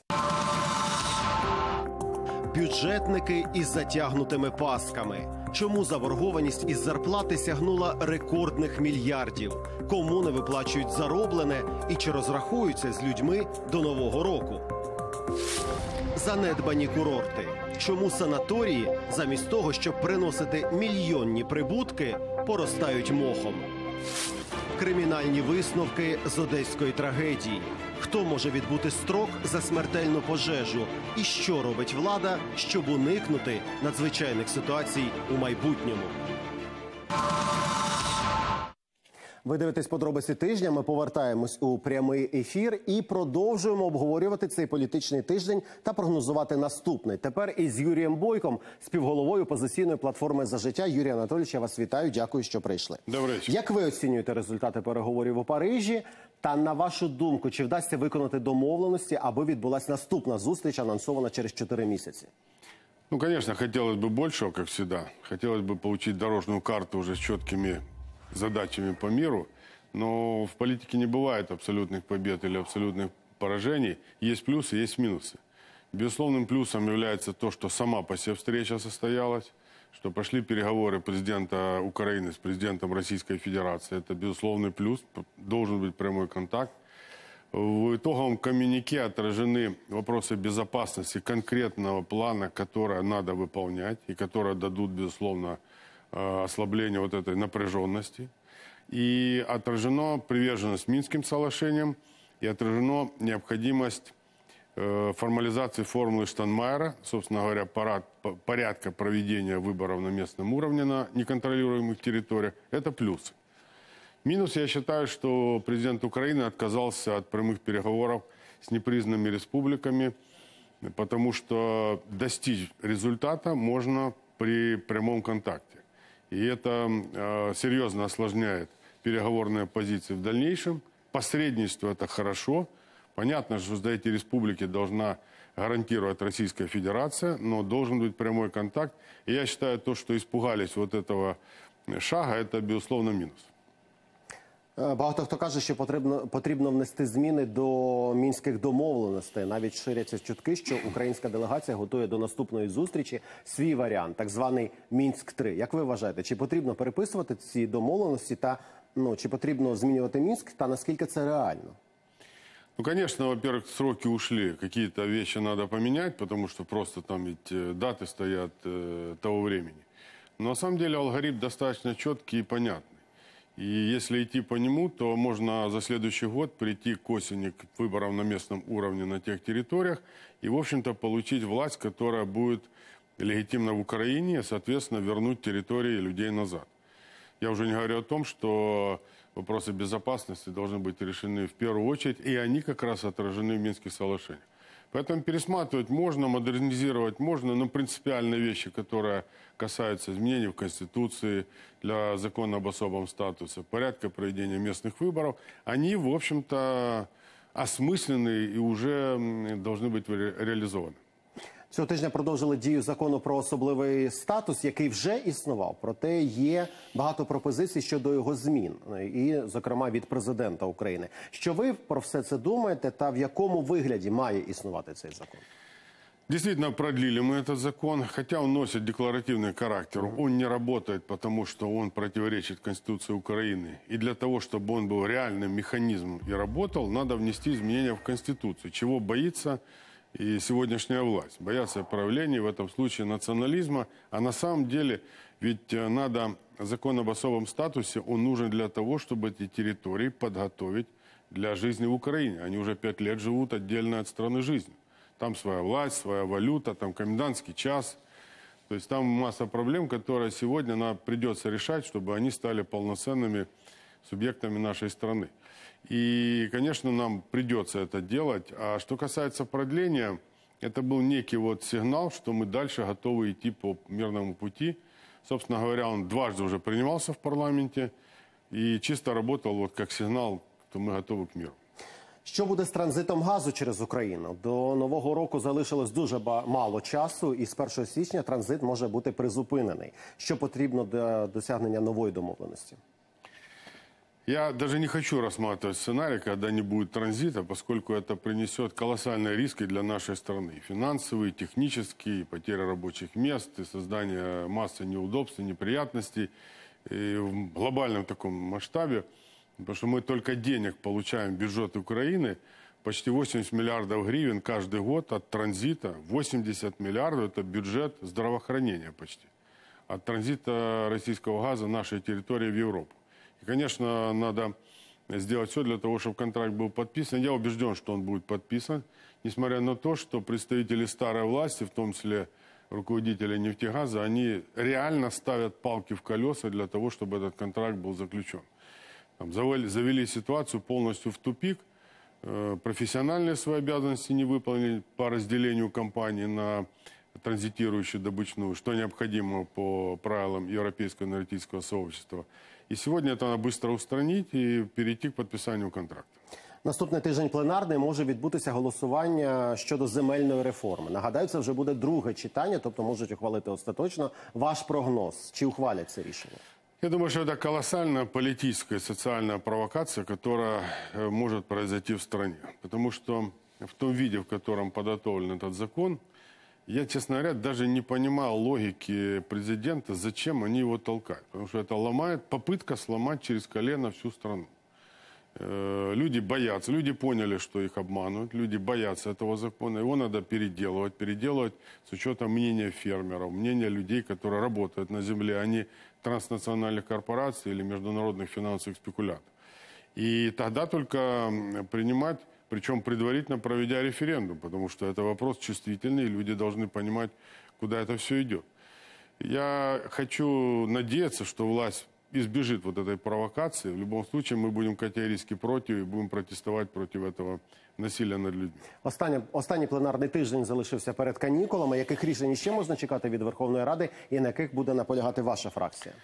Бюджетники із затягнутими пасками. Чому заборгованість із зарплати сягнула рекордних мільярдів? Кому не виплачують зароблене і чи розрахуються з людьми до Нового року? Занедбані курорти. Чому санаторії, замість того, щоб приносити мільйонні прибутки, поростають мохом? Кримінальні висновки з одеської трагедії. Хто може відбути строк за смертельну пожежу? І що робить влада, щоб уникнути надзвичайних ситуацій у майбутньому? Ви дивитесь подробиці тижня, ми повертаємось у прямий ефір і продовжуємо обговорювати цей політичний тиждень та прогнозувати наступний. Тепер із Юрієм Бойком, співголовою опозиційної платформи «За життя». Юрій Анатолійович, я вас вітаю, дякую, що прийшли. Добрий вечір. Як ви оцінюєте результати переговорів у Парижі? Та на вашу думку, чи вдасться виконати домовленості, аби відбулася наступна зустріч, анонсована через 4 місяці? Ну, конечно, хотелось бы большего, как всегда. Хотелось бы получить дорожную карту уже с четкими задачами по миру, но в политике не бывает абсолютных побед или абсолютных поражений. Есть плюсы, есть минусы. Безусловным плюсом является то, что сама по себе встреча состоялась, что пошли переговоры президента Украины с президентом Российской Федерации. Это безусловный плюс, должен быть прямой контакт. В итоговом коммюнике отражены вопросы безопасности конкретного плана, который надо выполнять и которые дадут, безусловно, ослабление вот этой напряженности. И отражена приверженность Минским соглашениям, и отражена необходимость формализации формулы Штайнмайера, собственно говоря, порядка проведения выборов на местном уровне на неконтролируемых территориях. Это плюсы. Минус, я считаю, что президент Украины отказался от прямых переговоров с непризнанными республиками, потому что достичь результата можно при прямом контакте. И это серьезно осложняет переговорные позиции в дальнейшем. Посредничество – это хорошо. Понятно, что за эти республики должна гарантировать Российская Федерация, но должен быть прямой контакт. И я считаю, то, что испугались вот этого шага, это, безусловно, минус. Багато хто каже, що потрібно внести зміни до мінських домовленостей. Навіть ширяться чутки, що українська делегація готує до наступної зустрічі свій варіант, так званий Мінськ-3. Як ви вважаєте, чи потрібно переписувати ці домовленості та чи потрібно змінювати Мінськ, та наскільки це реально? Ну, конечно, во-первых, сроки ушли. Какие-то вещи надо поменять, потому что просто там ведь даты стоят того времени. Но на самом деле алгоритм достаточно четкий и понятный. И если идти по нему, то можно за следующий год прийти к осени к выборам на местном уровне на тех территориях и, в общем-то, получить власть, которая будет легитимна в Украине и, соответственно, вернуть территории людей назад. Я уже не говорю о том, что вопросы безопасности должны быть решены в первую очередь, и они как раз отражены в Минских соглашениях. Поэтому пересматривать можно, модернизировать можно, но принципиальные вещи, которые касаются изменений в Конституции, для закона об особом статусе, порядка проведения местных выборов, они, в общем-то, осмыслены и уже должны быть реализованы. Цього тижня продовжили дію закону про особливий статус, який вже існував. Проте є багато пропозицій щодо його змін, і, зокрема, від президента України. Що ви про все це думаєте та в якому вигляді має існувати цей закон? Действительно, продлили мы этот закон, хотя он носит декларативный характер. Он не работает, потому что он противоречит Конституции Украины. И для того, чтобы он был реальным механизмом и работал, надо внести изменения в Конституцию, чего боится и сегодняшняя власть. Боятся проявлений, в этом случае национализма. А на самом деле, ведь надо, закон об особом статусе, он нужен для того, чтобы эти территории подготовить для жизни в Украине. Они уже 5 лет живут отдельно от страны жизни. Там своя власть, своя валюта, там комендантский час. То есть там масса проблем, которые сегодня нам придется решать, чтобы они стали полноценными субъектами нашей страны. И, конечно, нам придется это делать. А что касается продления, это был некий вот сигнал, что мы дальше готовы идти по мирному пути. Собственно говоря, он дважды уже принимался в парламенте и чисто работал вот как сигнал, что мы готовы к миру. Що буде з транзитом газу через Україну? До Нового року залишилось дуже мало часу, і з 1 січня транзит може бути призупинений. Що потрібно для досягнення нової домовленості? Я даже не хочу рассматривать сценарий, когда не будет транзита, поскольку это принесет колоссальные риски для нашей страны. Финансовые, технические, потеря рабочих мест, и создание массы неудобств, неприятностей и в глобальном таком масштабе. Потому что мы только денег получаем в бюджет Украины, почти 80 миллиардов гривен каждый год от транзита. 80 миллиардов – это бюджет здравоохранения почти. От транзита российского газа нашей территории в Европу. И, конечно, надо сделать все для того, чтобы контракт был подписан. Я убежден, что он будет подписан, несмотря на то, что представители старой власти, в том числе руководители нефтегаза, они реально ставят палки в колеса для того, чтобы этот контракт был заключен. Там завели ситуацию полностью в тупик, профессиональные свои обязанности не выполнили по разделению компании на транзитирующую добычную, что необходимо по правилам Европейского энергетического сообщества. И сегодня это надо быстро устранить и перейти к подписанию контракта. Наступний тиждень пленарний може відбутися голосування щодо земельної реформи. Нагадаю, це вже буде друге читання, тобто можуть ухвалити остаточно. Ваш прогноз, чи ухвалять це рішення? Я думаю, что это колоссальная политическая и социальная провокация, которая может произойти в стране. Потому что в том виде, в котором подготовлен этот закон, я, честно говоря, даже не понимал логики президента, зачем они его толкают. Потому что это попытка сломать через колено всю страну. Люди боятся, люди поняли, что их обманывают, люди боятся этого закона. Его надо переделывать с учетом мнения фермеров, мнения людей, которые работают на земле, а не транснациональных корпораций или международных финансовых спекулянтов. И тогда только принимать, причем предварительно проведя референдум, потому что это вопрос чувствительный, и люди должны понимать, куда это все идет. Я хочу надеяться, что власть избежит вот этой провокации, в любом случае мы будем категорически против и будем протестовать против этого насилия над людьми. Останній пленарний тиждень залишився перед канікулами. Яких рішень ще можна чекати від Верховної Ради і на яких буде наполягати ваша фракція?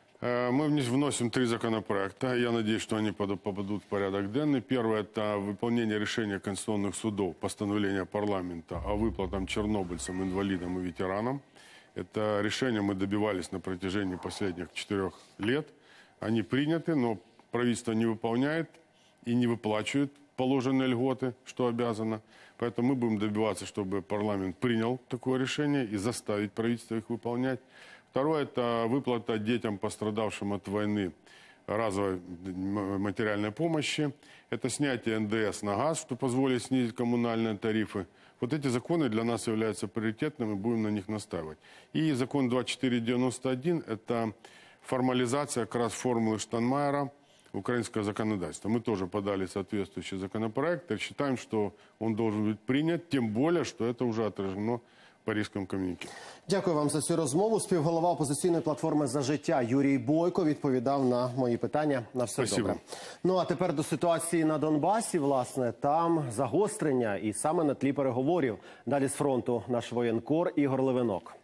Мы вносим 3 законопроекта. Я надеюсь, что они попадут в порядок денный. Первое – это выполнение решения конституционных судов, постановления парламента о выплатам чернобыльцам, инвалидам и ветеранам. Это решение мы добивались на протяжении последних 4 лет. Они приняты, но правительство не выполняет и не выплачивает положенные льготы, что обязано. Поэтому мы будем добиваться, чтобы парламент принял такое решение и заставить правительство их выполнять. Второе – это выплата детям, пострадавшим от войны, разовой материальной помощи. Это снятие НДС на газ, что позволит снизить коммунальные тарифы. Вот эти законы для нас являются приоритетными, будем на них настаивать. И закон 2491 – это формализация как раз формулы Штайнмайера украинского законодательства. Мы тоже подали соответствующий законопроект и считаем, что он должен быть принят, тем более, что это уже отражено в Паризькому ком'юніке. Дякую вам за цю розмову. Співголова опозиційної платформи «За життя» Юрій Бойко відповідав на мої питання. На все добре. Ну а тепер до ситуації на Донбасі. Власне, там загострення і саме на тлі переговорів. Далі з фронту наш воєнкор Ігор Левинок.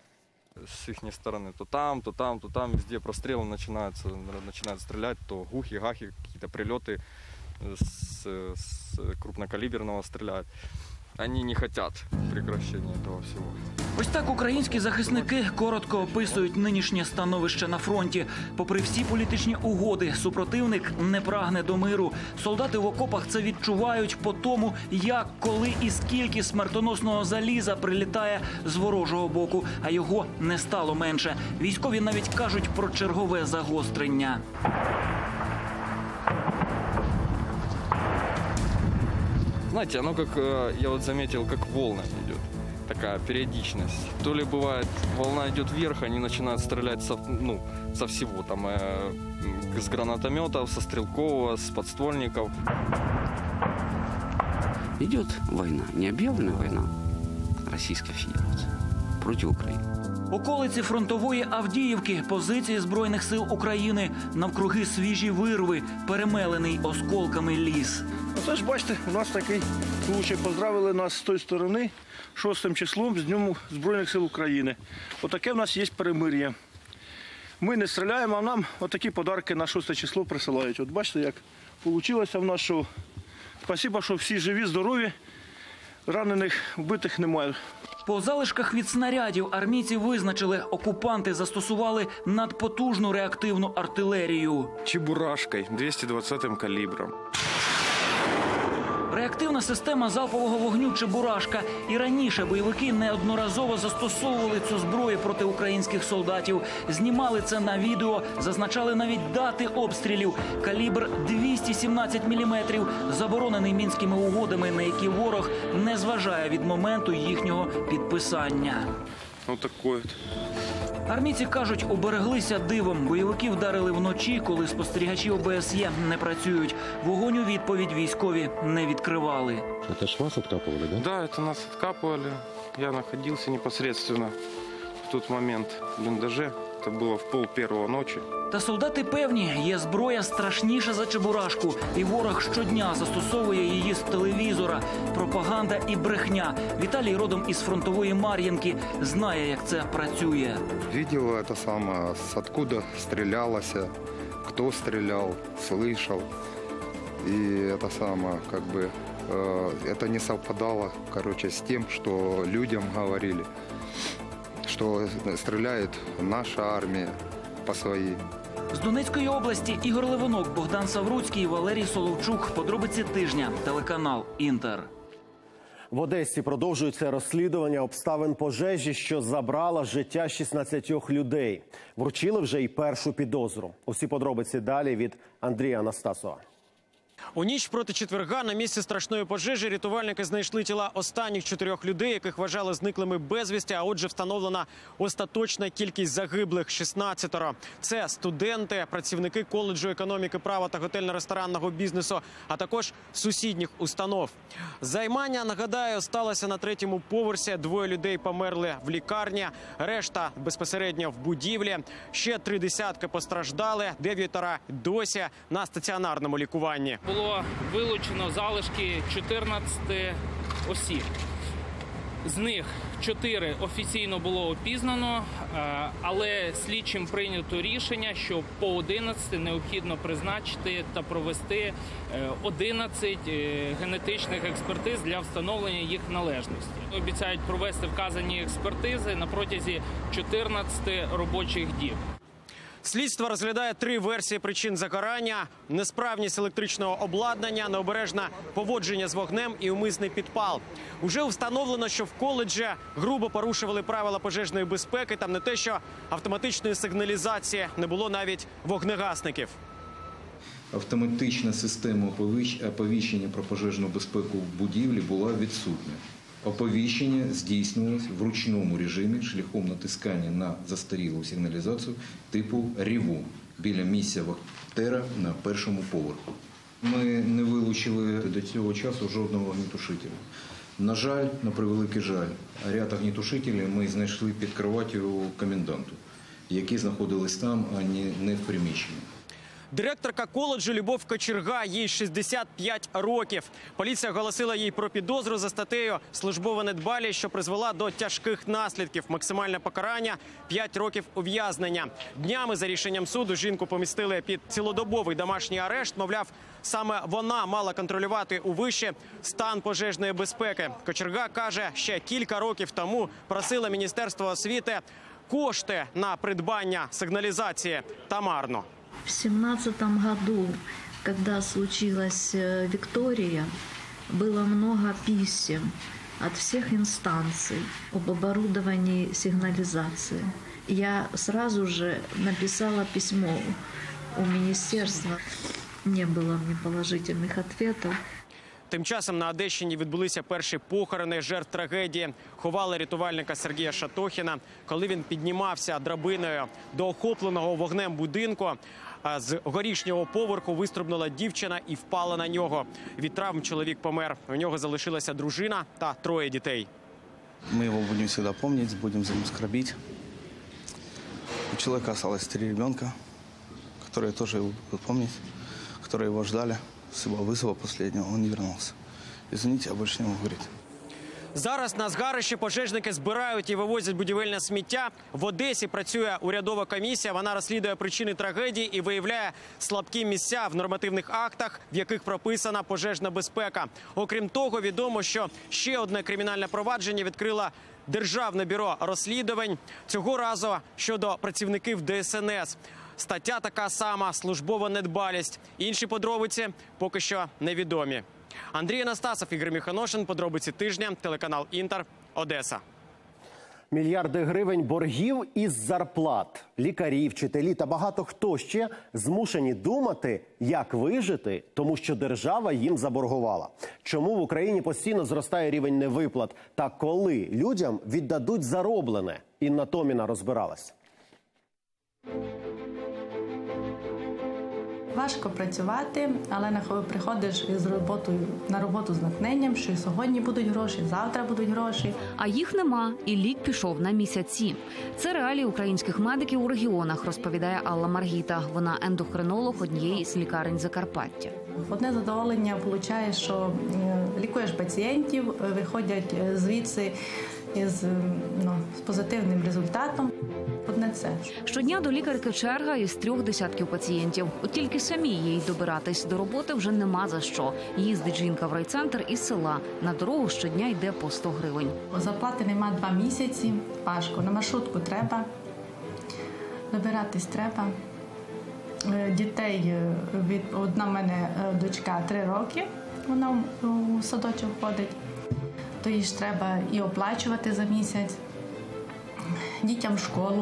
С их стороны то там, везде прострелы начинают стрелять, то гухи-гахи, какие-то прилеты с крупнокалиберного стреляют. Они не хотят прекращения этого всего. Ось так українські захисники коротко описують нинішнє становище на фронті. Попри всі політичні угоди, супротивник не прагне до миру. Солдати в окопах це відчувають по тому, як, коли і скільки смертоносного заліза прилітає з ворожого боку, а його не стало менше. Військові навіть кажуть про чергове загострення. Знаете, оно как, я вот заметил, как волна идет. Такая периодичность. То ли бывает, волна идет вверх, они начинают стрелять со всего. Там с гранатометов, со стрелкового, с подствольников. Идет война, необъявленная война Российской Федерации против Украины. Околиці фронтової Авдіївки, позиції Збройних сил України, навкруги свіжі вирви, перемелений осколками ліс. Це ж, бачите, у нас такий случай. Поздравили нас з тої сторони 6 числом з Днем Збройних сил України. Отаке в нас є перемир'я. Ми не стріляємо, а нам отакі подарки на 6 число присилають. От бачите, як вийшло в нас, що спасибо, що всі живі, здорові, ранених, вбитих немає. По залишках від снарядів армійці визначили, окупанти застосували надпотужну реактивну артилерію. Чебурашкою 220-м калібром. Реактивна система залпового вогню «Чебурашка». І раніше бойовики неодноразово застосовували цю зброю проти українських солдатів. Знімали це на відео, зазначали навіть дати обстрілів. Калібр 217 мм, заборонений Мінськими угодами, на які ворог не зважає від моменту їхнього підписання. Ось такий. Армійці кажуть, убереглися дивом. Бойовики вдарили вночі, коли спостерігачі ОБСЄ не працюють. Вогонь у відповідь військові не відкривали. Це ж вас відкапували, так? Так, це нас відкапували. Я знаходився непосредственно в той момент в бліндажі. Це було в 1:30 ночі. Та солдати певні, є зброя страшніша за Чебурашку. І ворог щодня застосовує її з телевізора. Пропаганда і брехня. Віталій родом із фронтової Мар'їнки. Знає, як це працює. Видел это самое, откуда стрелялось, кто стрелял, слышал. И это самое, как бы, это не совпадало, короче, с тем, что людям говорили, что стреляет наша армия по своей. З Донецької області Ігор Левинок, Богдан Савруцький, Валерій Соловчук. Подробиці тижня. Телеканал «Інтер». В Одесі продовжується розслідування обставин пожежі, що забрала життя 16 людей. Вручили вже й першу підозру. Усі подробиці далі від Андрія Анастасова. У ніч проти четверга на місці страшної пожежі рятувальники знайшли тіла останніх 4 людей, яких вважали зниклими безвісти, а отже встановлена остаточна кількість загиблих – 16. Це студенти, працівники коледжу економіки, права та готельно-ресторанного бізнесу, а також сусідніх установ. Займання, нагадаю, сталося на 3-му поверсі. 2 людей померли в лікарні, решта безпосередньо в будівлі. Ще 3 десятки постраждали, 9 досі на стаціонарному лікуванні. Було вилучено залишки 14 осіб. З них 4 офіційно було опізнано, але слідчим прийнято рішення, що по 11 необхідно призначити та провести 11 генетичних експертиз для встановлення їх належності. Обіцяють провести вказані експертизи на протязі 14 робочих діб. Слідство розглядає 3 версії причин загорання: несправність електричного обладнання, необережне поводження з вогнем і умисний підпал. Уже встановлено, що в коледжі грубо порушували правила пожежної безпеки. Там не те, що автоматичної сигналізації, не було навіть вогнегасників. Автоматична система оповіщення про пожежну безпеку в будівлі була відсутня. Оповіщення здійснювалось в ручному режимі шляхом натискання на застарілу сигналізацію типу «Рівун» біля місця вахтера на 1-му поверху. Ми не вилучили до цього часу жодного огнетушителя. На жаль, на превеликий жаль, ряд огнетушителів ми знайшли під кроваттю коменданту, які знаходились там, а не в приміщенні. Директорка коледжу Любов Кочерга, їй 65 років. Поліція оголосила їй про підозру за статтею «Службова недбалість», що призвела до тяжких наслідків. Максимальне покарання – 5 років ув'язнення. Днями за рішенням суду жінку помістили під цілодобовий домашній арешт. Мовляв, саме вона мала контролювати у виші стан пожежної безпеки. Кочерга каже, ще кілька років тому просила Міністерство освіти кошти на придбання сигналізації та марно. В 2017 году, когда случилась Виктория, было много писем от всех инстанций об оборудовании сигнализации. Я сразу же написала письмо у министерства. Не было мне положительных ответов. Тим часом на Одещині відбулися перші похорони жертв трагедії. Ховали рятувальника Сергія Шатохіна. Коли він піднімався драбиною до охопленого вогнем будинку, з горішнього поверху вистрибнула дівчина і впала на нього. Від травм чоловік помер. У нього залишилася дружина та 3 дітей. Мы его будем всегда помнить, будем за ним скорбить. У человека осталось 3 ребенка, которые тоже его будут помнить, которые его ждали. С его вызова последнего он не вернулся. Извините, я больше не могу говорить. Зараз на згарищі пожежники збирають і вивозять будівельне сміття. В Одесі працює урядова комісія. Вона розслідує причини трагедії і виявляє слабкі місця в нормативних актах, в яких прописана пожежна безпека. Окрім того, відомо, що ще одне кримінальне провадження відкрило Державне бюро розслідувань. Цього разу щодо працівників ДСНС. Стаття така сама – службова недбалість. Інші подробиці поки що невідомі. Андрій Анастасов, Ігор Міханошин. Подробиці тижня. Телеканал «Інтер», Одеса. Мільярди гривень боргів із зарплат. Лікарі, вчителі та багато хто ще змушені думати, як вижити, тому що держава їм заборгувала. Чому в Україні постійно зростає рівень невиплат? Та коли людям віддадуть зароблене? Інна Томіна розбиралась. Важко працювати, але приходиш на роботу з натхненням, що і сьогодні будуть гроші, завтра будуть гроші. А їх нема, і лік пішов на місяці. Це реалії українських медиків у регіонах, розповідає Алла Маргіта. Вона ендокринолог однієї з лікарень Закарпаття. Одне задоволення получаєш, що лікуєш пацієнтів, виходять звідси з позитивним результатом. Одне це. Щодня до лікарки черга із 3 десятків пацієнтів. От тільки самі їй добиратись до роботи вже нема за що. Їздить жінка в райцентр із села. На дорогу щодня йде по 100 гривень. Зарплати нема 2 місяці. Важко. На маршрутку треба. Добиратись треба. Дітей, одна в мене дочка 3 роки. Вона у садочок ходить. То їй ж треба і оплачувати за місяць. Дітям в школу.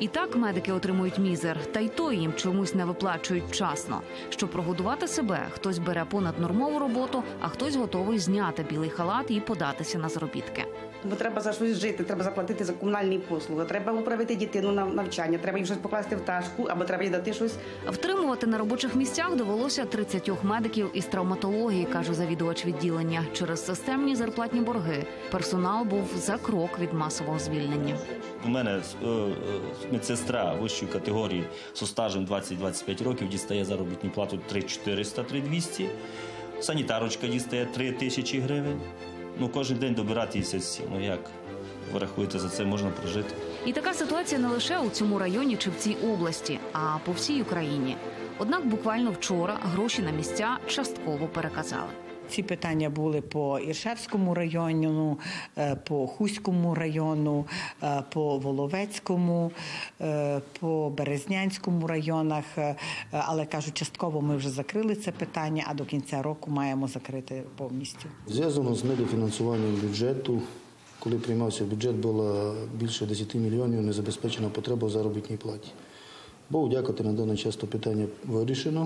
І так медики отримують мізер, та й то їм чомусь не виплачують вчасно. Щоб прогодувати себе, хтось бере понаднормову роботу, а хтось готовий зняти білий халат і податися на заробітки. Бо треба за щось жити, треба заплатити за комунальні послуги, треба управити дитину на навчання, треба їм щось покласти в ташку, або треба їй дати щось. Втримувати на робочих місцях довелося 30 медиків із травматології, каже завідувач відділення. Через системні зарплатні борги персонал був за крок від масового звільнення. У мене медсестра вищої категорії зі стажем 20-25 років дістає заробітну плату 3400, 3200. Санітарочка дістає 3000 гривень. Кожен день добиратися, як ви рахуєте, за це можна прожити. І така ситуація не лише у цьому районі чи в цій області, а по всій Україні. Однак буквально вчора гроші на місця частково переказали. Ці питання були по Іршавському району, по Хуському району, по Воловецькому, по Березнянському районах. Але, кажуть, частково ми вже закрили це питання, а до кінця року маємо закрити повністю. Зв'язано з недофінансуванням бюджету. Коли приймався бюджет, було більше 10 мільйонів незабезпечена потреба в заробітній платі. Богу дякувати, на даний час то питання вирішено.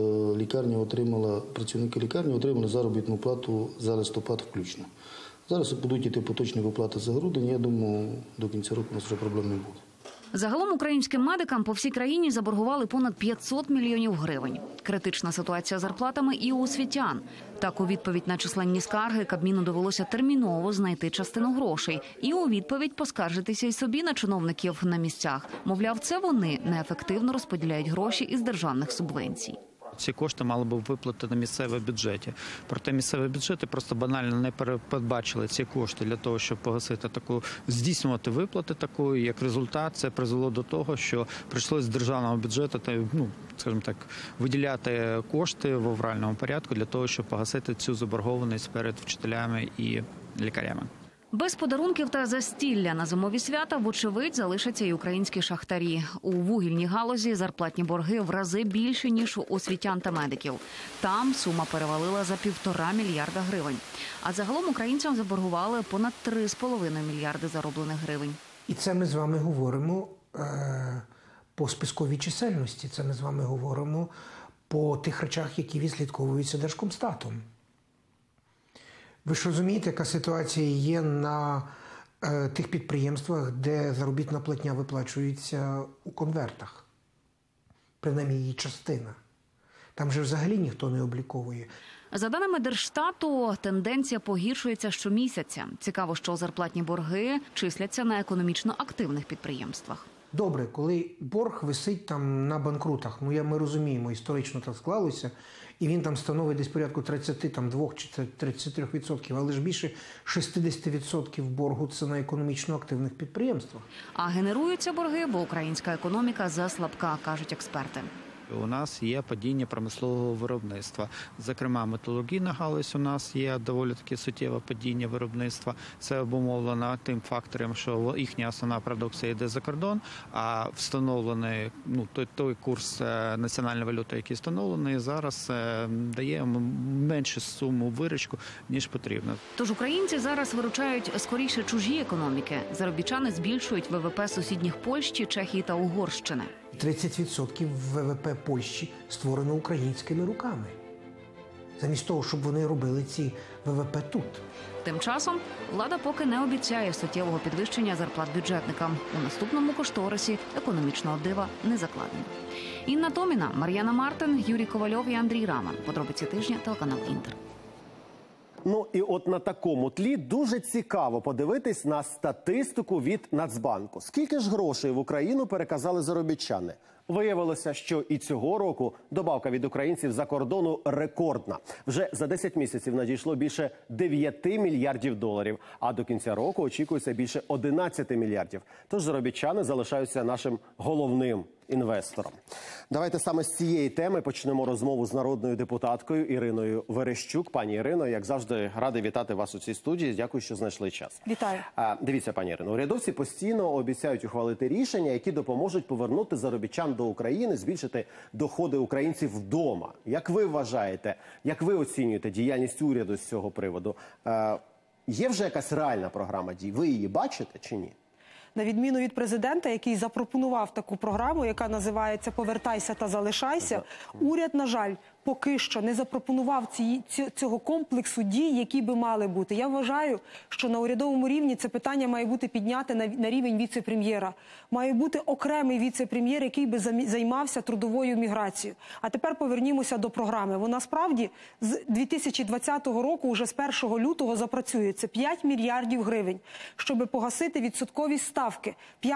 Працівники лікарні отримали заробітну плату за листопад включно. Зараз будуть йти поточні виплати за грудень, я думаю, до кінця року у нас вже проблем не буде. Загалом українським медикам по всій країні заборгували понад 500 мільйонів гривень. Критична ситуація з зарплатами і у освітян. Так, у відповідь на численні скарги Кабміну довелося терміново знайти частину грошей. І у відповідь поскаржитися й собі на чиновників на місцях. Мовляв, це вони неефективно розподіляють гроші із державних субвенцій. Ці кошти мали б виплатити на місцеві бюджети. Проте місцеві бюджети просто банально не передбачили ці кошти для того, щоб погасити здійснювати виплати такої. Як результат, це призвело до того, що прийшлося з державного бюджету, скажімо так, виділяти кошти в авральному порядку для того, щоб погасити цю заборгованість перед вчителями і лікарями. Без подарунків та застілля на зимові свята, вочевидь, залишаться й українські шахтарі. У вугільній галузі зарплатні борги в рази більше, ніж у освітян та медиків. Там сума перевалила за 1,5 мільярда гривень. А загалом українцям заборгували понад 3,5 мільярди зароблених гривень. І це ми з вами говоримо по списковій чисельності. Це ми з вами говоримо по тих речах, які відслідковуються Держкомстатом. Ви ж розумієте, яка ситуація є на тих підприємствах, де заробітна платня виплачується у конвертах? Принаймні її частина. Там же взагалі ніхто не обліковує. За даними Держстату, тенденція погіршується щомісяця. Цікаво, що зарплатні борги числяться на економічно активних підприємствах. Добре, коли борг висить там на банкрутах, ми розуміємо, історично так склалося, і він там становить десь порядку 32 чи 33%, але ж більше 60% боргу – це на економічно активних підприємствах. А генеруються борги, бо українська економіка заслабка, кажуть експерти. У нас є падіння промислового виробництва. Зокрема, металургійна галузь у нас є доволі таки суттєве падіння виробництва. Це обумовлено тим фактором, що їхня основна продукція йде за кордон, а встановлений той курс національної валюти, який встановлений, зараз дає меншу суму виручку, ніж потрібно. Тож українці зараз виручають скоріше чужі економіки. Заробітчани збільшують ВВП сусідніх Польщі, Чехії та Угорщини. 30% ВВП Польщі створено українськими руками. Замість того, щоб вони робили ці ВВП тут. Тим часом влада поки не обіцяє суттєвого підвищення зарплат бюджетникам. У наступному кошторисі економічного дива не закладено. Інна Томіна, Мар'яна Мартин, Юрій Ковальов і Андрій Раман. Подробиці тижня, телеканал Інтер. І от на такому тлі дуже цікаво подивитись на статистику від Нацбанку. Скільки ж грошей в Україну переказали заробітчани? Виявилося, що і цього року добавка від українців за кордону рекордна. Вже за 10 місяців надійшло більше 9 мільярдів доларів, а до кінця року очікується більше 11 мільярдів. Тож заробітчани залишаються нашим головним інвестором. Давайте саме з цієї теми почнемо розмову з народною депутаткою Іриною Верещук. Пані Ірино, як завжди, радий вітати вас у цій студії. Дякую, що знайшли час. Вітаю. Дивіться, пані Ірино, урядовці постійно обіцяють ухвалити рішення, які допоможуть повернути заробітчан до України, збільшити доходи українців вдома. Як ви вважаєте, як ви оцінюєте діяльність уряду з цього приводу? Є вже якась реальна програма дій? Ви її бачите чи ні? На відміну від президента, який запропонував таку програму, яка називається «Повертайся та залишайся», уряд, на жаль, поки що не запропонував цього комплексу дій, які би мали бути. Я вважаю, що на урядовому рівні це питання має бути підняте на рівень віце-прем'єра. Має бути окремий віце-прем'єр, який би займався трудовою міграцією. А тепер повернімося до програми. Вона справді з 2020 року, уже з 1 лютого, запрацює. Це 5 мільярдів гривень, щоб погасити відсоткові ставки.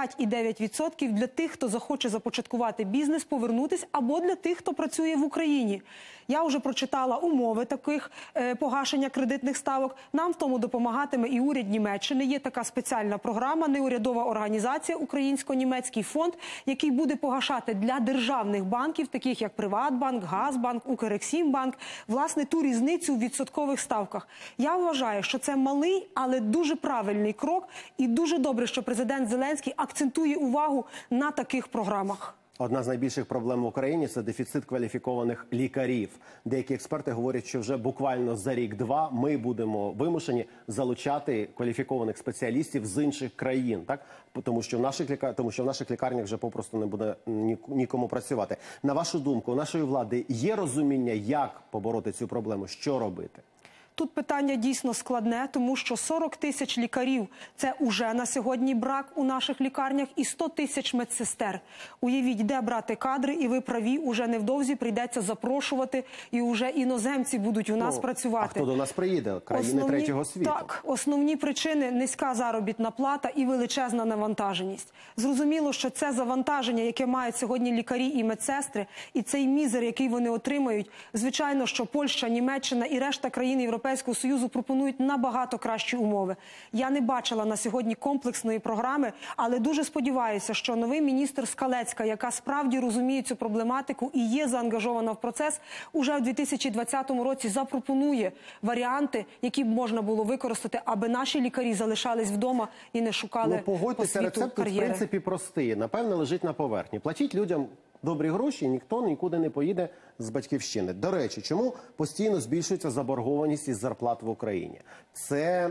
5,9% для тих, хто захоче започаткувати бізнес, повернутися, або для тих, хто працює в Україні. Я вже прочитала умови таких погашення кредитних ставок. Нам в тому допомагатиме і уряд Німеччини. Є така спеціальна програма, неурядова організація, Українсько-німецький фонд, який буде погашати для державних банків, таких як Приватбанк, Газбанк, Укрексімбанк, власне, ту різницю в відсоткових ставках. Я вважаю, що це малий, але дуже правильний крок. І дуже добре, що президент Зеленський акцентує увагу на таких програмах. Одна з найбільших проблем в Україні – це дефіцит кваліфікованих лікарів. Деякі експерти говорять, що вже буквально за рік-два ми будемо вимушені залучати кваліфікованих спеціалістів з інших країн, так? Тому що в наших лікарнях вже попросту не буде нікому працювати. На вашу думку, у нашої влади є розуміння, як побороти цю проблему, що робити? Тут питання дійсно складне, тому що 40 тисяч лікарів – це уже на сьогодні брак у наших лікарнях, і 100 тисяч медсестер. Уявіть, де брати кадри, і ви праві, уже невдовзі прийдеться запрошувати, і вже іноземці будуть у нас працювати. А хто до нас приїде? Країни третього світу. Так, основні причини – низька заробітна плата і величезна навантаженість. Зрозуміло, що це завантаження, яке мають сьогодні лікарі і медсестри, і цей мізер, який вони отримають, звичайно, що Польща, Німеччина і решта країн Європейського Союзу пропонують набагато кращі умови. Я не бачила на сьогодні комплексної програми, але дуже сподіваюся, що новий міністр Скалецька, яка справді розуміє цю проблематику і є заангажована в процес, уже в 2020 році запропонує варіанти, які б можна було використати, аби наші лікарі залишались вдома і не шукали по погодьтеся, світу рецепт, кар'єри. в принципі, простий. Напевне, лежить на поверхні. Платіть людям добрі гроші, ніхто нікуди не поїде з батьківщини. До речі, чому постійно збільшується заборгованість із зарплат в Україні? Це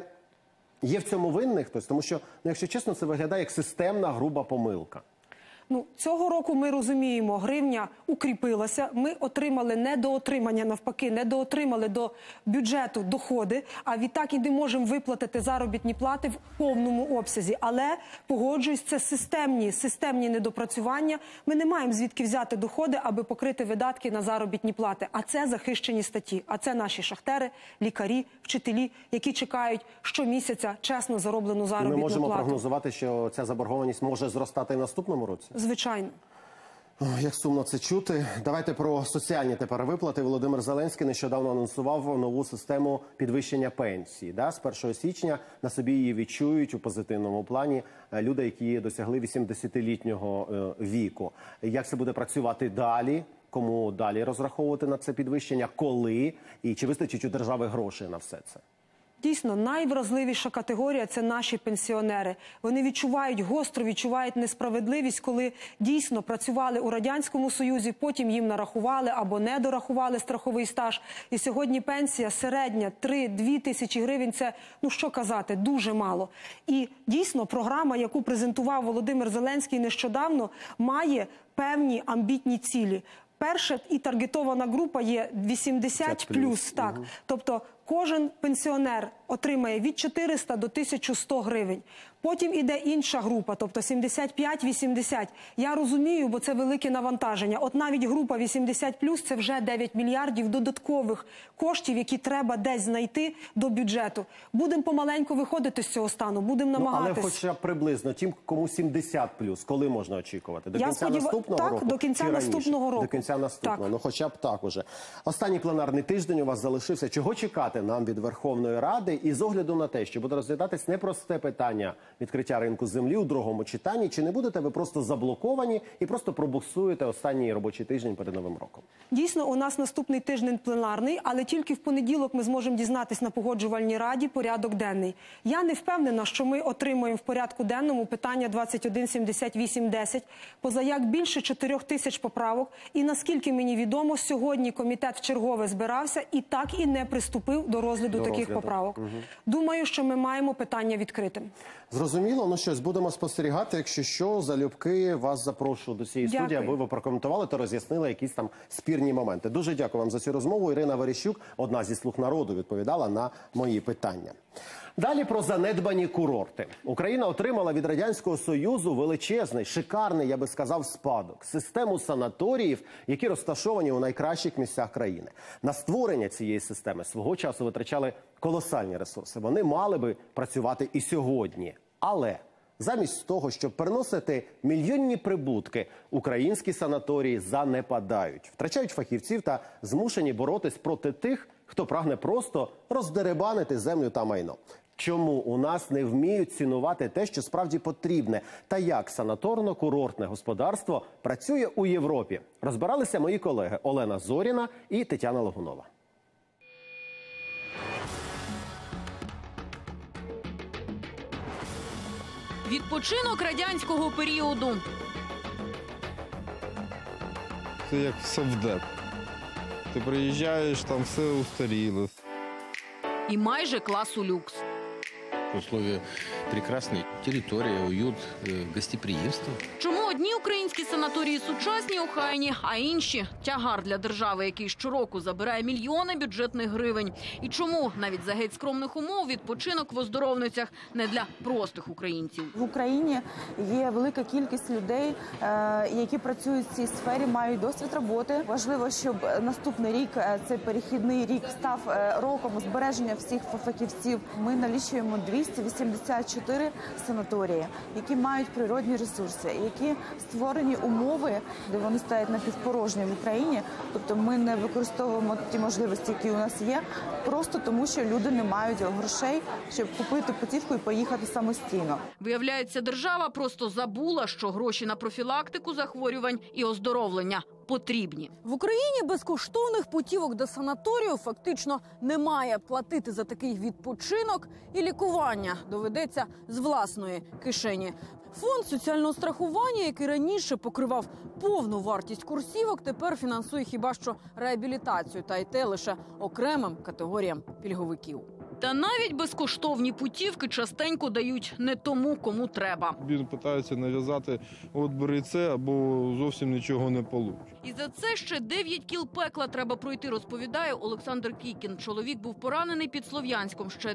є в цьому винний хтось? Тому що, якщо чесно, це виглядає як системна груба помилка. Цього року ми розуміємо, гривня укріпилася, ми отримали недоотримання, навпаки, недоотримали до бюджету доходи, а відтак і не можемо виплатити заробітні плати в повному обсязі. Але, погоджуюсь, це системні недопрацювання. Ми не маємо звідки взяти доходи, аби покрити видатки на заробітні плати. А це захищені статті, а це наші шахтери, лікарі, вчителі, які чекають щомісяця чесно зароблену заробітну плату. Ми можемо прогнозувати, що ця заборгованість може зростати і в наступному році? Звичайно. Як сумно це чути. Давайте про соціальні тепер виплати. Володимир Зеленський нещодавно анонсував нову систему підвищення пенсії. З 1 січня на собі її відчують у позитивному плані люди, які досягли 80-літнього віку. Як це буде працювати далі? Кому далі розраховувати на це підвищення? Коли? І чи вистачить у держави грошей на все це? Дійсно, найвразливіша категорія – це наші пенсіонери. Вони гостро відчувають несправедливість, коли дійсно працювали у Радянському Союзі, потім їм нарахували або не дорахували страховий стаж. І сьогодні пенсія середня 3-2 тисячі гривень – це, що казати, дуже мало. І дійсно програма, яку презентував Володимир Зеленський нещодавно, має певні амбітні цілі. Перша і таргетована група є 80+. Так. Тобто кожен пенсіонер отримає від 400 до 1100 гривень. Потім іде інша група, тобто 75-80. Я розумію, бо це велике навантаження. От навіть група 80+, це вже 9 мільярдів додаткових коштів, які треба десь знайти до бюджету. Будемо помаленьку виходити з цього стану, будемо намагатись. Але хоча б приблизно тим, кому 70+, коли можна очікувати? До кінця наступного року? Так, до кінця наступного року. До кінця наступного, хоча б так уже. Останній пленарний тиждень у вас залишився. Чого чекати нам від Верховної Ради? І з огляду на те, що буде розглядатись непросте питання відкриття ринку землі у другому читанні, чи не будете ви просто заблоковані і просто пробуксуєте останній робочий тиждень перед Новим роком? Дійсно, у нас наступний тиждень пленарний, але тільки в понеділок ми зможемо дізнатись на Погоджувальній раді порядок денний. Я не впевнена, що ми отримаємо в порядку денному питання 2178-10, позаяк більше 4 тисяч поправок. І наскільки мені відомо, сьогодні комітет вчергове збирався і так і не приступив до розгляду таких поправок. Думаю, що ми маємо питання відкритим. Зрозуміло. Ну щось, будемо спостерігати. Якщо що, залюбки вас запрошую до цієї студії, аби ви прокоментували та роз'яснили якісь там спірні моменти. Дуже дякую вам за цю розмову. Ірина Верещук, одна зі «Слуг народу», відповідала на мої питання. Далі про занедбані курорти. Україна отримала від Радянського Союзу величезний, шикарний, я би сказав, спадок. Систему санаторіїв, які розташовані у найкращих місцях країни. На створення цієї системи свого часу витрачали колосальні ресурси. Вони мали би працювати і сьогодні. Але замість того, щоб приносити мільйонні прибутки, українські санаторії занепадають, втрачають фахівців та змушені боротись проти тих, хто прагне просто роздеребанити землю та майно. Чому у нас не вміють цінувати те, що справді потрібне? Та як санаторно-курортне господарство працює у Європі? Розбиралися мої колеги Олена Зоріна і Тетяна Логунова. Відпочинок радянського періоду. Це як в совдеп. Ти приїжджаєш, там все устаріло. І майже класу люкс. Условия прекрасные. Территория, уют, гостеприимство. Чому одні українські санаторії сучасні, охайні, а інші – тягар для держави, який щороку забирає мільйони бюджетних гривень? І чому навіть за геть скромних умов відпочинок в оздоровницях не для простих українців? В Україні є велика кількість людей, які працюють в цій сфері, мають досвід роботи. Важливо, щоб наступний рік, цей перехідний рік, став роком збереження всіх фахівців. Ми налічуємо 284 санаторії, які мають природні ресурси, які створені умови, де вони стоять напівпорожні в Україні. Тобто ми не використовуємо ті можливості, які у нас є, просто тому, що люди не мають грошей, щоб купити путівку і поїхати самостійно. Виявляється, держава просто забула, що гроші на профілактику захворювань і оздоровлення потрібні. В Україні безкоштовних путівок до санаторію фактично немає. Платити за такий відпочинок і лікування доведеться з власної кишені. Фонд соціального страхування, який раніше покривав повну вартість курсівок, тепер фінансує хіба що реабілітацію, та й те лише окремим категоріям пільговиків. Та навіть безкоштовні путівки частенько дають не тому, кому треба. Він питається нав'язати, от бери це, або зовсім нічого не вийде. І за це ще 9 кіл пекла треба пройти, розповідає Олександр Кікін. Чоловік був поранений під Слов'янськом ще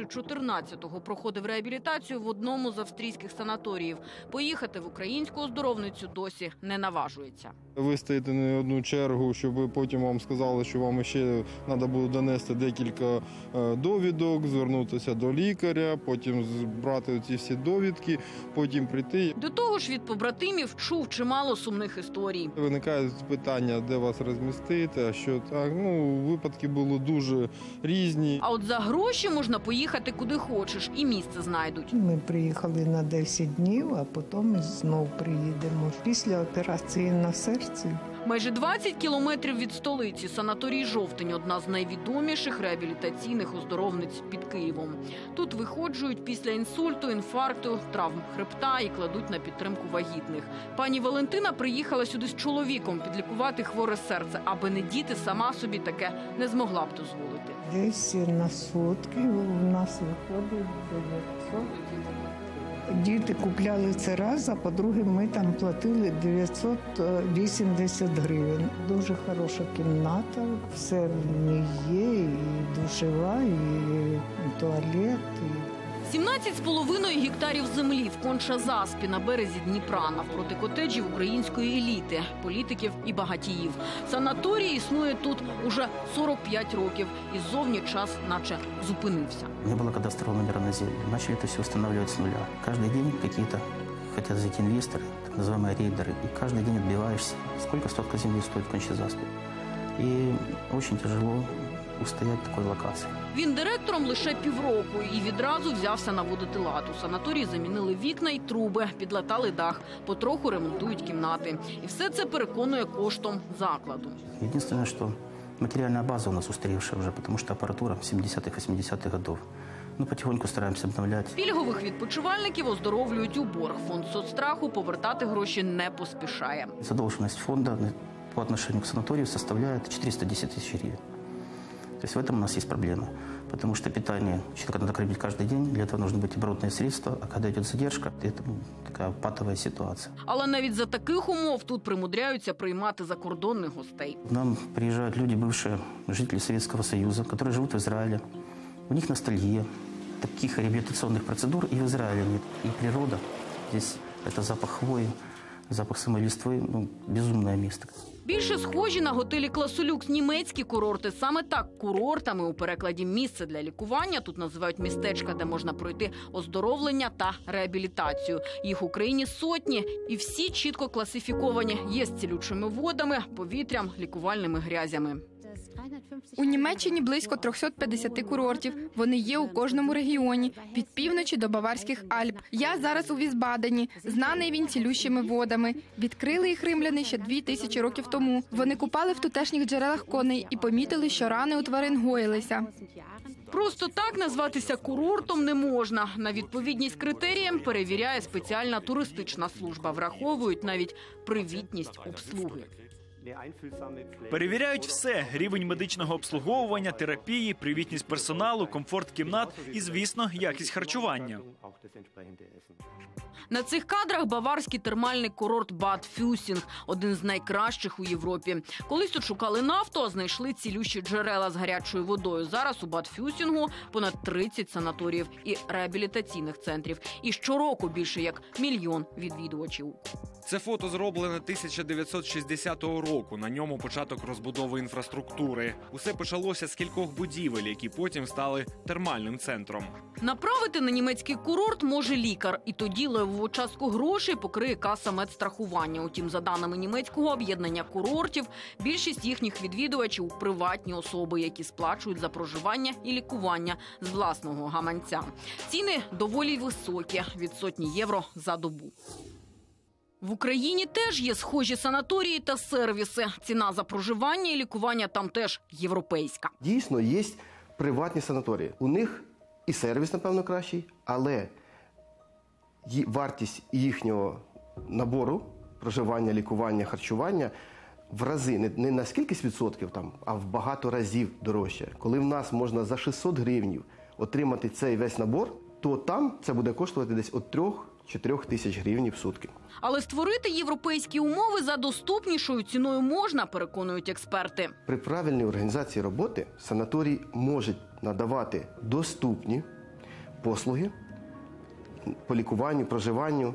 2014-го. Проходив реабілітацію в одному з австрійських санаторіїв. Поїхати в українську оздоровницю досі не наважується. Ви стоїте не одну чергу, щоб потім вам сказали, що вам ще треба буде донести декілька довідок, звернутися до лікаря, потім брати ці всі довідки, потім прийти. До того ж, від побратимів чув чимало сумних історій. Виникає питання, де вас розмістити, а що так, випадки були дуже різні. А от за гроші можна поїхати куди хочеш і місце знайдуть. Ми приїхали на 10 днів, а потім знову приїдемо. Після операції на серці. Майже 20 кілометрів від столиці санаторій «Жовтень» – одна з найвідоміших реабілітаційних оздоровниць під Києвом. Тут виходжують після інсульту, інфаркту, травм хребта і кладуть на підтримку вагітних. Пані Валентина приїхала сюди з чоловіком підлікувати хворе серце, аби не діти, сама собі таке не змогла б дозволити. Десь на сутки у нас виходить 900. Діти купляли це раз, а по-друге, ми там платили 980 гривень. Дуже хороша кімната, все в ній є, і душова, і туалет. 17,5 гектарів землі в Конча-Заспі на березі Дніпра, навпроти котеджів української еліти, політиків і багатіїв. Санаторій існує тут уже 45 років, і ззовні час наче зупинився. Не было кадастрового номера на землю. Начали это все устанавливать с нуля. Каждый день какие-то хотят зайти инвесторы, так называемые рейдеры, и каждый день отбиваешься, сколько сотка земли стоит в Конча-Заспе. И очень тяжело устоять такой локації. Він директором лише півроку і відразу взявся наводити лад. У санаторії замінили вікна й труби, підлатали дах, потроху ремонтують кімнати. І все це переконує коштом закладу. Єдине, що матеріальна база у нас устарівша вже, тому що апаратура 70-х, 80-х років. Потихоньку стараємося обновляти. Пільгових відпочивальників оздоровлюють у борг. Фонд соцстраху повертати гроші не поспішає. Задовженість фонду по отношению к санаторию составляет 410 тысяч гривен. То есть в этом у нас есть проблемы. потому что питание человека надо кормить каждый день, для этого нужно быть оборотные средства, а когда идет задержка, это такая патовая ситуация. Але навіть за таких умов тут примудряються приймати закордонних гостей. К нам приезжают люди, бывшие жители Советского Союза, которые живут в Израиле. У них ностальгия. Таких реабилитационных процедур и в Израиле нет. И природа. Здесь это запах хвои, запах самой листвы, безумное место. Більше схожі на готелі класу люкс німецькі курорти. Саме так курортами у перекладі «місце для лікування» тут називають містечка, де можна пройти оздоровлення та реабілітацію. Їх в Україні сотні, і всі чітко класифіковані. Є з цілючими водами, повітрям, лікувальними грязями. У Німеччині близько 350 курортів. Вони є у кожному регіоні, від півночі до Баварських Альп. Я зараз у Візбадені, знаний він цілющими водами. Відкрили їх римляни ще 2000 років тому. Вони купали в тутешніх джерелах коней і помітили, що рани у тварин гоїлися. Просто так назватися курортом не можна. На відповідність критеріям перевіряє спеціальна туристична служба. Враховують навіть привітність обслуги. Перевіряють все – рівень медичного обслуговування, терапії, привітність персоналу, комфорт кімнат і, звісно, якість харчування. На цих кадрах баварський термальний курорт Бад Фюсінг – один з найкращих у Європі. Колись тут шукали нафту, а знайшли цілющі джерела з гарячою водою. Зараз у Бад Фюсінгу понад 30 санаторіїв і реабілітаційних центрів. І щороку більше як 1 мільйон відвідувачів. Це фото зроблене 1960 року. На ньому початок розбудови інфраструктури. Усе почалося з кількох будівель, які потім стали термальним центром. Направити на німецький курорт може лікар. І тоді левову частку грошей покриє каса медстрахування. Утім, за даними німецького об'єднання курортів, більшість їхніх відвідувачів – приватні особи, які сплачують за проживання і лікування з власного гаманця. Ціни доволі високі – від 100 євро за добу. В Україні теж є схожі санаторії та сервіси. Ціна за проживання і лікування там теж європейська. Дійсно, є приватні санаторії. У них і сервіс, напевно, кращий, але вартість їхнього набору проживання, лікування, харчування в рази, не на скількись відсотків, а в багато разів дорожче. Коли в нас можна за 600 гривень отримати цей весь набор, то там це буде коштувати десь від 3-4 тисяч гривень в сутки. Але створити європейські умови за доступнішою ціною можна, переконують експерти. При правильній організації роботи санаторій може надавати доступні послуги по лікуванню, проживанню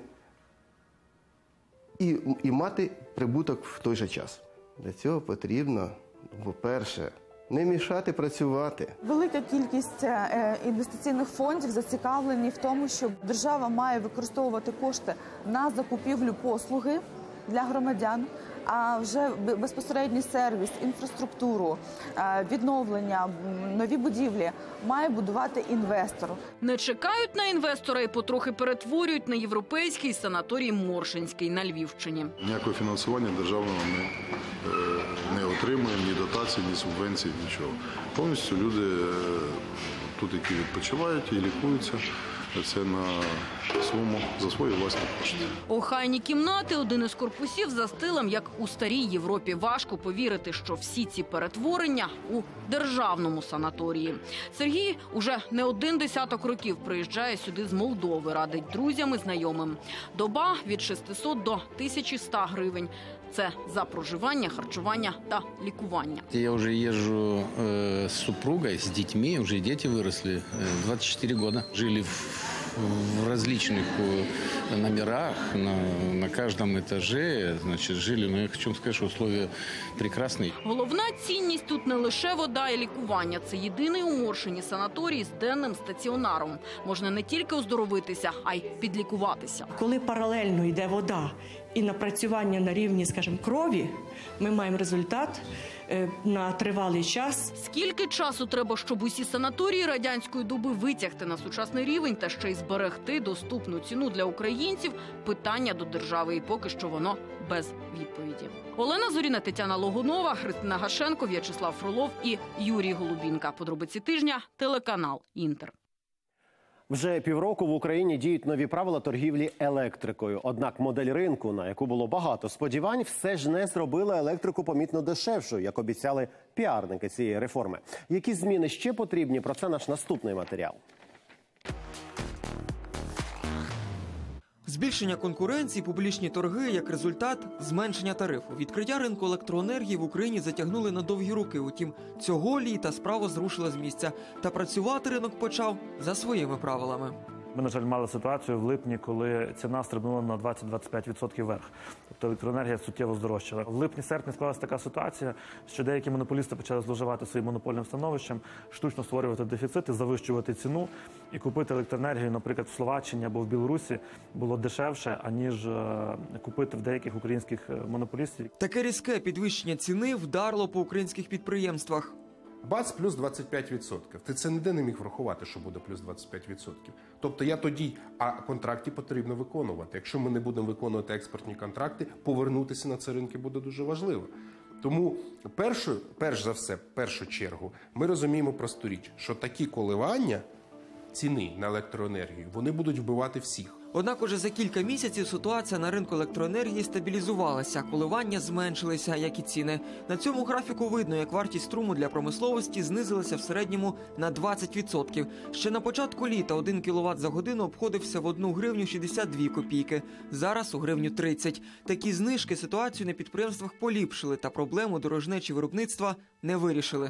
і мати прибуток в той же час. Для цього потрібно, по-перше, не мішати працювати. Велика кількість інвестиційних фондів зацікавлені в тому, що держава має використовувати кошти на закупівлю послуги для громадян, а вже безпосередній сервіс, інфраструктуру, відновлення, нові будівлі має будувати інвестор. Не чекають на інвестора і потрохи перетворюють на європейський санаторій Моршинський на Львівщині. Ніякого фінансування державного ми не отримуємо, ні дотацій, ні субвенцій, нічого. Повністю люди тут, які відпочивають і лікуються, це за свої власні кошти. Охайні кімнати, один із корпусів за стилем, як у старій Європі. Важко повірити, що всі ці перетворення у державному санаторії. Сергій уже не 10 років приїжджає сюди з Молдови, радить друзям і знайомим. Доба від 600 до 1100 гривень. Це за проживання, харчування та лікування. Я вже їжджу з супругою, з дітьми, вже діти виросли, 24 роки. Жили в различных номерах, на каждом этаже, значит, жили, но я хочу вам сказать, что условия прекрасные. Головна цінність тут не лише вода і лікування. Це єдиний у Моршині санаторій з денним стаціонаром. Можна не тільки оздоровитися, а й підлікуватися. Коли паралельно йде вода і напрацювання на рівні, скажімо, крові, ми маємо результат на тривалий час. Скільки часу треба, щоб усі санаторії радянської доби витягти на сучасний рівень та ще й зберегти доступну ціну для українців – питання до держави. І поки що воно без відповіді. Олена Зоріна, Тетяна Логунова, Христина Гашенко, В'ячеслав Фролов і Юрій Голубінка. Подробиці тижня, телеканал «Інтер». Вже півроку в Україні діють нові правила торгівлі електрикою. Однак модель ринку, на яку було багато сподівань, все ж не зробила електрику помітно дешевшою, як обіцяли піарники цієї реформи. Які зміни ще потрібні? Про це наш наступний матеріал. Збільшення конкуренції, публічні торги, як результат – зменшення тарифу. Відкриття ринку електроенергії в Україні затягнули на довгі роки. Утім, цього літа справа зрушила з місця. Та працювати ринок почав за своїми правилами. Ми, на жаль, мали ситуацію в липні, коли ціна стрибнула на 20-25% вверх. Тобто електроенергія суттєво здорожчала. В липні-серпні склалася така ситуація, що деякі монополісти почали зловживати своїм монопольним становищем, штучно створювати дефіцити, завищувати ціну і купити електроенергію, наприклад, в Словаччині або в Білорусі було дешевше, аніж купити в деяких українських монополістів. Таке різке підвищення ціни вдарило по українських підприємствах. Бац, плюс 25%. Ти це ніде не міг врахувати, що буде плюс 25%. Тобто я тоді, а контракти потрібно виконувати. Якщо ми не будемо виконувати експортні контракти, повернутися на ці ринки буде дуже важливо. Тому перш за все, в першу чергу, ми розуміємо просту річ, що такі коливання ціни на електроенергію, вони будуть вбивати всіх. Однак уже за кілька місяців ситуація на ринку електроенергії стабілізувалася, коливання зменшилися, як і ціни. На цьому графіку видно, як вартість струму для промисловості знизилася в середньому на 20%. Ще на початку літа 1 кВт за годину обходився в 1 гривню 62 копійки. Зараз у гривню 30. Такі знижки ситуацію на підприємствах поліпшили та проблему дорожнечі виробництва не вирішили.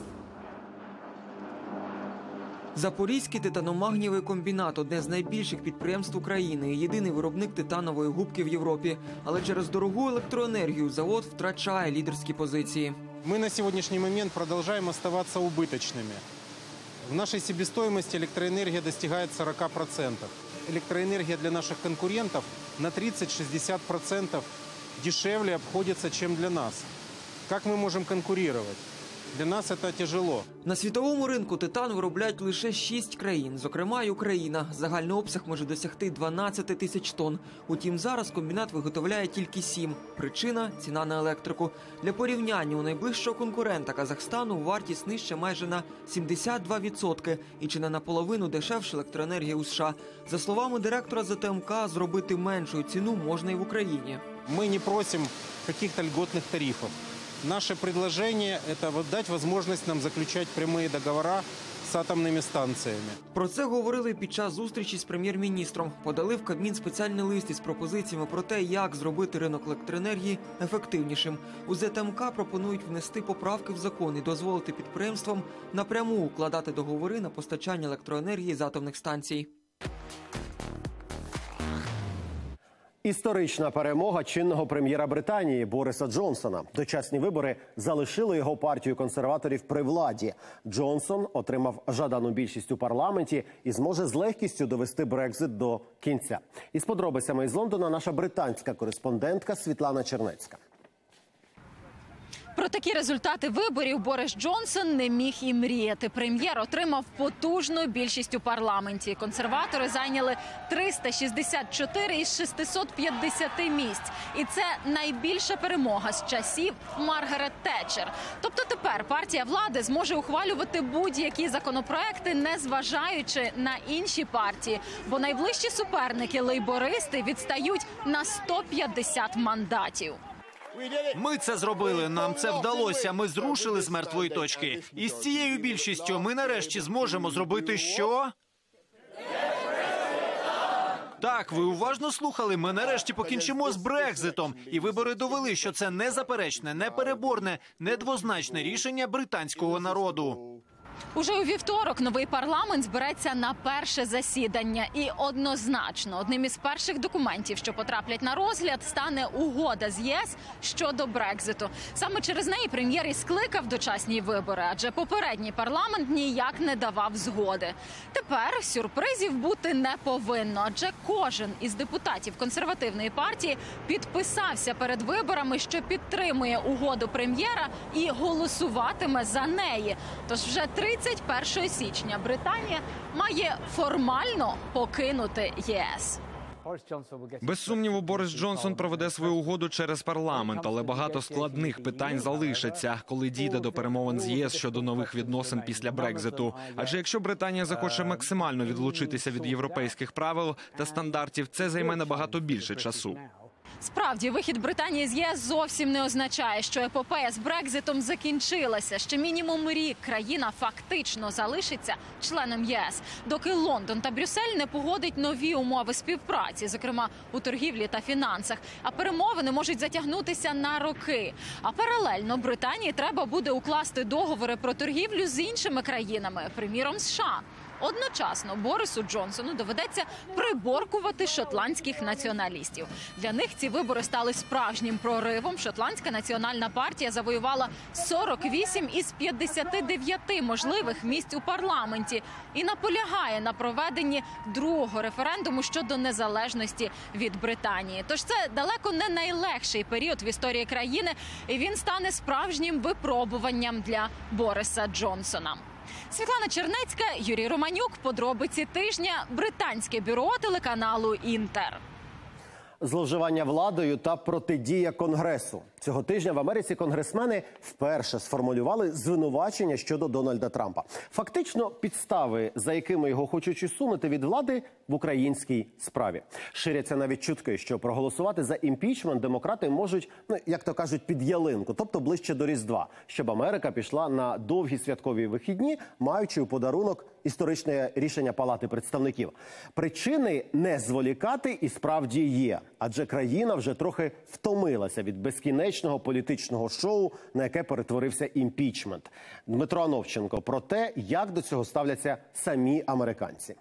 Запорізький титаномагнієвий комбінат – одне з найбільших підприємств України і єдиний виробник титанової губки в Європі. Але через дорогу електроенергію завод втрачає лідерські позиції. Мы на сегодняшний момент продолжаем оставаться убыточными. В нашей себестоимости электроэнергия достигает 40%. Электроэнергия для наших конкурентов на 30-60% дешевле обходится, чем для нас. Как мы можем конкурировать? Для нас це тяжело. На світовому ринку титан виробляють лише 6 країн, зокрема й Україна. Загальний обсяг може досягти 12 тисяч тонн. Утім, зараз комбінат виготовляє тільки 7. Причина – ціна на електрику. Для порівняння, у найближчого конкурента Казахстану вартість нижча майже на 72% і чи не наполовину дешевше електроенергія у США. За словами директора ЗТМК, зробити меншою ціну можна і в Україні. Ми не просимо каких-то льготних тарифів. Наше предложение – это дать возможность нам заключать прямые договора з атомними станціями. Про це говорили під час зустрічі з прем'єр-міністром. Подали в Кабмін спеціальний лист із пропозиціями про те, як зробити ринок електроенергії ефективнішим. У ЗТМК пропонують внести поправки в закон і дозволити підприємствам напряму укладати договори на постачання електроенергії з атомних станцій. Історична перемога чинного прем'єра Британії Бориса Джонсона. Дочасні вибори залишили його партію консерваторів при владі. Джонсон отримав жадану більшість у парламенті і зможе з легкістю довести Брекзит до кінця. Із подробицями із Лондона наша британська кореспондентка Світлана Чернецька. Про такі результати виборів Борис Джонсон не міг і мріяти. Прем'єр отримав потужну більшість у парламенті. Консерватори зайняли 364 із 650 місць. І це найбільша перемога з часів Маргарет Тетчер. Тобто тепер партія влади зможе ухвалювати будь-які законопроекти, не зважаючи на інші партії. Бо найближчі суперники, лейбористи, відстають на 150 мандатів. Ми це зробили, нам це вдалося, ми зрушили з мертвої точки. І з цією більшістю ми нарешті зможемо зробити що? Так, ви уважно слухали, ми нарешті покінчимо з Брекзитом. І вибори довели, що це незаперечне, непереборне, недвозначне рішення британського народу. Уже у вівторок новий парламент збереться на перше засідання. І однозначно, одним із перших документів, що потраплять на розгляд, стане угода з ЄС щодо Брекзиту. Саме через неї прем'єр і скликав дочасні вибори, адже попередній парламент ніяк не давав згоди. Тепер сюрпризів бути не повинно, адже кожен із депутатів консервативної партії підписався перед виборами, що підтримує угоду прем'єра і голосуватиме за неї. Тож вже 31 січня Британія має формально покинути ЄС. Без сумніву, Борис Джонсон проведе свою угоду через парламент, але багато складних питань залишаться, коли дійде до перемовин з ЄС щодо нових відносин після Брекзиту. Адже якщо Британія захоче максимально відлучитися від європейських правил та стандартів, це займе набагато більше часу. Справді, вихід Британії з ЄС зовсім не означає, що епопея з Брекзитом закінчилася. Ще мінімум рік країна фактично залишиться членом ЄС, доки Лондон та Брюссель не погодять нові умови співпраці, зокрема у торгівлі та фінансах. А перемовини можуть затягнутися на роки. А паралельно Британії треба буде укласти договори про торгівлю з іншими країнами, приміром США. Одночасно Борису Джонсону доведеться приборкувати шотландських націоналістів. Для них ці вибори стали справжнім проривом. Шотландська національна партія завоювала 48 із 59 можливих місць у парламенті і наполягає на проведенні другого референдуму щодо незалежності від Британії. Тож це далеко не найлегший період в історії країни, і він стане справжнім випробуванням для Бориса Джонсона. Світлана Чернецька, Юрій Романюк. Подробиці тижня. Британське бюро телеканалу «Інтер». Зловживання владою та протидія Конгресу. Цього тижня в Америці конгресмени вперше сформулювали звинувачення щодо Дональда Трампа. Фактично підстави, за якими його хочуть усунути від влади, в українській справі. Ширяться навіть чутки, що проголосувати за імпічмент демократи можуть, як то кажуть, під ялинку, тобто ближче до Різдва, щоб Америка пішла на довгі святкові вихідні, маючи у подарунок історичне рішення Палати представників. Причини не зволікати і справді є, адже країна вже трохи втомилася від безкінечного політичного шоу, на яке перетворився імпічмент. Дмитро Ановченко про те, як до цього ставляться самі американці.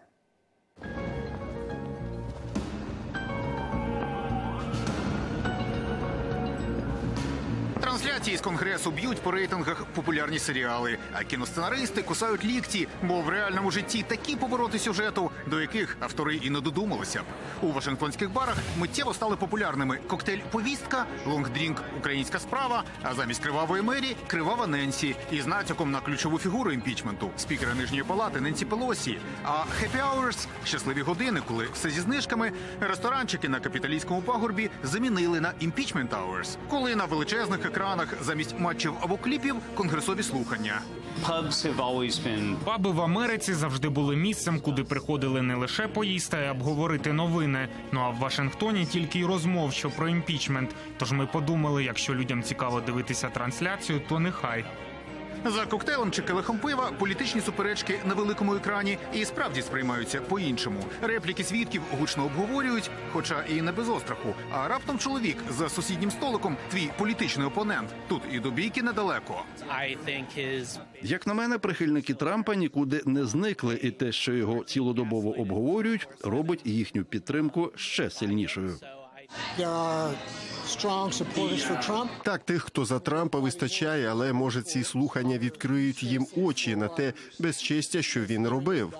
Трансляції з Конгресу б'ють по рейтингах популярні серіали, а кіносценаристи кусають лікті, бо в реальному житті такі повороти сюжету, до яких автори і не додумалися б. У вашингтонських барах миттєво стали популярними коктейль «Повістка», лонгдрінк «Українська справа», а замість «Кривавої Мері» – «Кривава Ненсі» із натяком на ключову фігуру імпічменту – спікера Нижньої палати Ненсі Пелосі. А «Happy Hours» – щасливі години, коли все зі знижками, ресторанчики на Капітолійському пагорбі замінили на «Impeachment Hours», коли на величезних екранах замість матчів або кліпів конгресові слухання. Паби в Америці завжди були місцем, куди приходили не лише поїсти, а й обговорити новини. Ну а в Вашингтоні тільки й розмов, що про імпічмент. Тож ми подумали, якщо людям цікаво дивитися трансляцію, то нехай. За коктейлем чи келихом пива політичні суперечки на великому екрані і справді сприймаються по-іншому. Репліки свідків гучно обговорюють, хоча і не без остраху. А раптом чоловік за сусіднім столиком – твій політичний опонент. Тут і до бійки недалеко. Як на мене, прихильники Трампа нікуди не зникли. І те, що його цілодобово обговорюють, робить їхню підтримку ще сильнішою. Так, тих, хто за Трампа, вистачає, але, може, ці слухання відкриють їм очі на те безчестя, що він робив.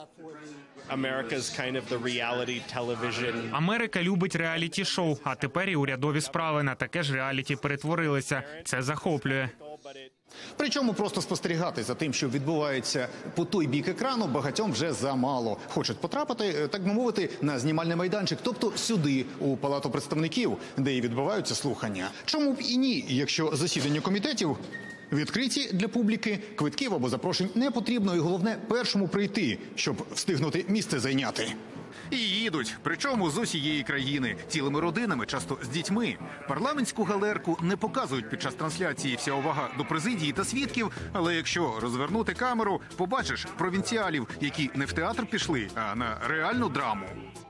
Америка любить реаліті-шоу, а тепер і урядові справи на таке ж реаліті перетворилися. Це захоплює. Причому просто спостерігати за тим, що відбувається по той бік екрану, багатьом вже замало. Хочуть потрапити, так би мовити, на знімальний майданчик, тобто сюди, у Палату представників, де і відбуваються слухання. Чому б і ні, якщо засідання комітетів відкриті для публіки, квитків або запрошень не потрібно, і головне – першому прийти, щоб встигнути місце зайняти. І їдуть, причому з усієї країни, цілими родинами, часто з дітьми. Парламентську галерку не показують під час трансляції, вся увага до президії та свідків, але якщо розвернути камеру, побачиш провінціалів, які не в театр пішли, а на реальну драму.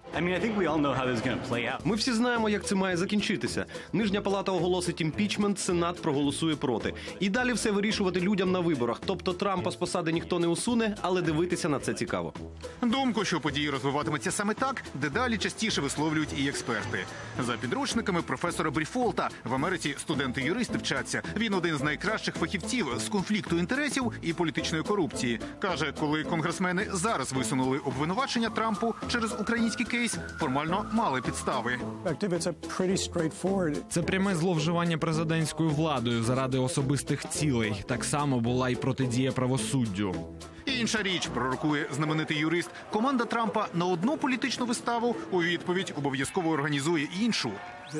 Ми всі знаємо, як це має закінчитися. Нижня палата оголосить імпічмент, Сенат проголосує проти. І далі все вирішувати людям на виборах. Тобто Трампа з посади ніхто не усуне, але дивитися на це цікаво. Думку, що події розвиватимуться саме так, дедалі частіше висловлюють і експерти. За підручниками професора Бріфолта в Америці студенти-юристи вчаться. Він один з найкращих фахівців з конфлікту інтересів і політичної корупції. Каже, коли конгресмени зараз висунули обвинувачення Трампу через український кейс, формально мали підстави. Це пряме зловживання президентською владою заради особистих цілей. Так само була й протидія правосуддю. І Інша річ, пророкує знаменитий юрист, команда Трампа на одну політичну виставу у відповідь обов'язково організує іншу.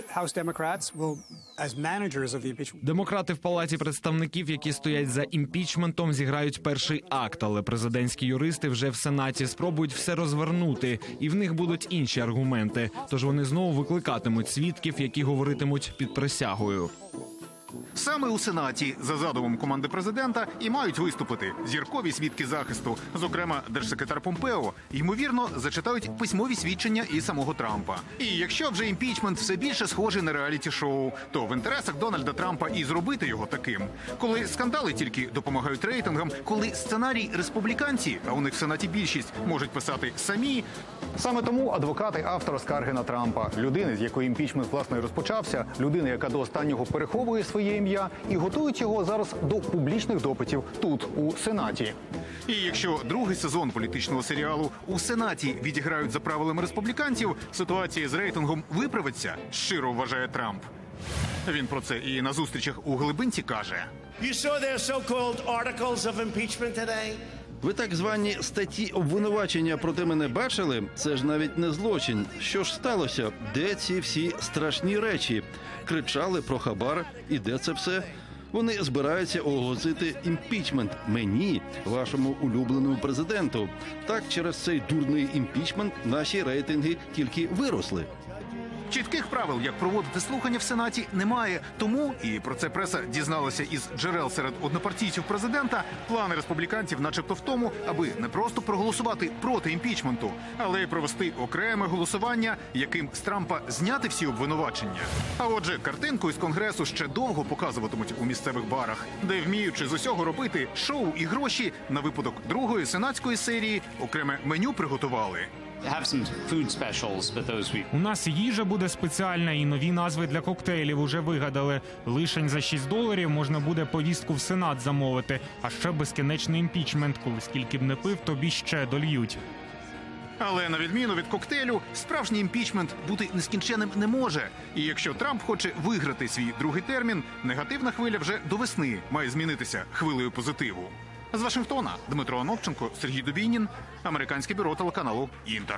Демократи в Палаті представників, які стоять за імпічментом, зіграють перший акт, але президентські юристи вже в Сенаті спробують все розвернути, і в них будуть інші аргументи. Тож вони знову викликатимуть свідків, які говоритимуть під присягою. Саме у Сенаті, за задумом команди президента, і мають виступити зіркові свідки захисту. Зокрема, держсекретар Помпео, ймовірно, зачитають письмові свідчення і самого Трампа. І якщо вже імпічмент все більше схожий на реаліті-шоу, то в інтересах Дональда Трампа і зробити його таким. Коли скандали тільки допомагають рейтингам, коли сценарій республіканці, а у них в Сенаті більшість, можуть писати самі. Саме тому адвокати автора скарги на Трампа, людини, з якої імпічмент власне і розпочався, людини, яка до останнього переховує своє ім'я, і готують його зараз до публічних допитів тут, у Сенаті. І якщо другий сезон політичного серіалу у Сенаті відіграють за правилами республіканців, ситуація з рейтингом виправиться, щиро вважає Трамп. Він про це і на зустрічах у Глибинці каже. Ви так звані статті обвинувачення проти мене бачили? Це ж навіть не злочин. Що ж сталося? Де ці всі страшні речі? Кричали про хабар. І де це все? Вони збираються оголосити імпічмент мені, вашому улюбленому президенту. Так, через цей дурний імпічмент наші рейтинги тільки виросли. Чітких правил, як проводити слухання в Сенаті, немає. Тому, і про це преса дізналася із джерел серед однопартійців президента, плани республіканців начебто в тому, аби не просто проголосувати проти імпічменту, але й провести окреме голосування, яким з Трампа зняти всі обвинувачення. А отже, картинку із Конгресу ще довго показуватимуть у місцевих барах, де, вміючи з усього робити шоу і гроші, на випадок другої сенатської серії окреме меню приготували. У нас їжа буде спеціальна і нові назви для коктейлів уже вигадали. Лишень за $6 можна буде повістку в Сенат замовити, а ще безкінечний імпічмент, коли скільки б не пив, тобі ще дольють. Але на відміну від коктейлю, справжній імпічмент бути нескінченним не може. І якщо Трамп хоче виграти свій другий термін, негативна хвиля вже до весни має змінитися хвилею позитиву. З Вашингтона Дмитро Оновченко, Сергій Дубінін, американське бюро телеканалу «Інтер».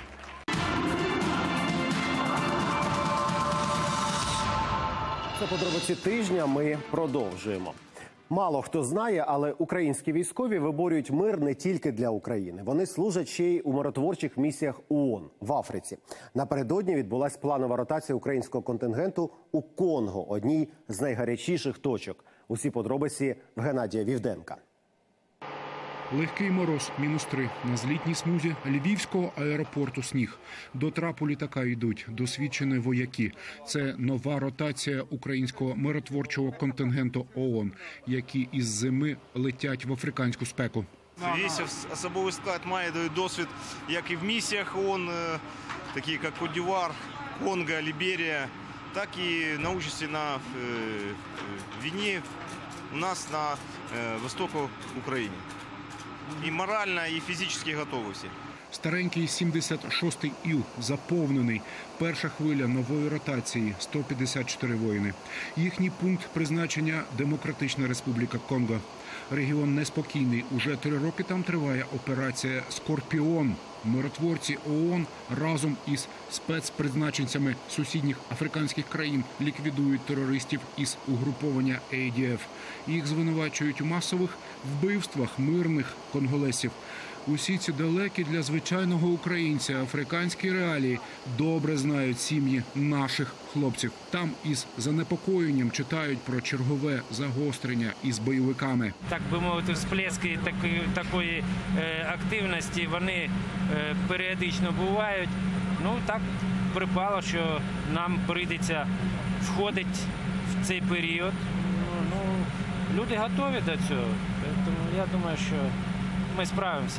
Це подробиці тижня ми продовжуємо. Мало хто знає, але українські військові виборюють мир не тільки для України. Вони служать ще й у миротворчих місіях ООН в Африці. Напередодні відбулась планова ротація українського контингенту у Конго, одній з найгарячіших точок. Усі подробиці в Геннадія Вівденка. Легкий мороз, -3. На злітній смузі Львівського аеропорту сніг. До трапу літака йдуть досвідчені вояки. Це нова ротація українського миротворчого контингенту ООН, які із зими летять в африканську спеку. Весь особовий склад має досвід як і в місіях ООН, такі як Кот-д'Івуар, Конго, Ліберія, так і на участі на війні у нас на востоку України. І морально, і фізично готові всі. Старенький 76-й ІЛ заповнений. Перша хвиля нової ротації – 154 воїни. Їхній пункт призначення – Демократична Республіка Конго. Регіон неспокійний. Уже 3 роки там триває операція «Скорпіон». Миротворці ООН разом із спецпризначенцями сусідніх африканських країн ліквідують терористів із угруповання ADF. Їх звинувачують у масових вбивствах мирних конголезців. Усі ці далекі для звичайного українця африканські реалії добре знають сім'ї наших хлопців. Там із занепокоєнням читають про чергове загострення із бойовиками. Так би мовити, всплески такої активності, вони періодично бувають. Ну так припало, що нам прийдеться входити в цей період. Люди готові до цього, тому я думаю, що ми справимося.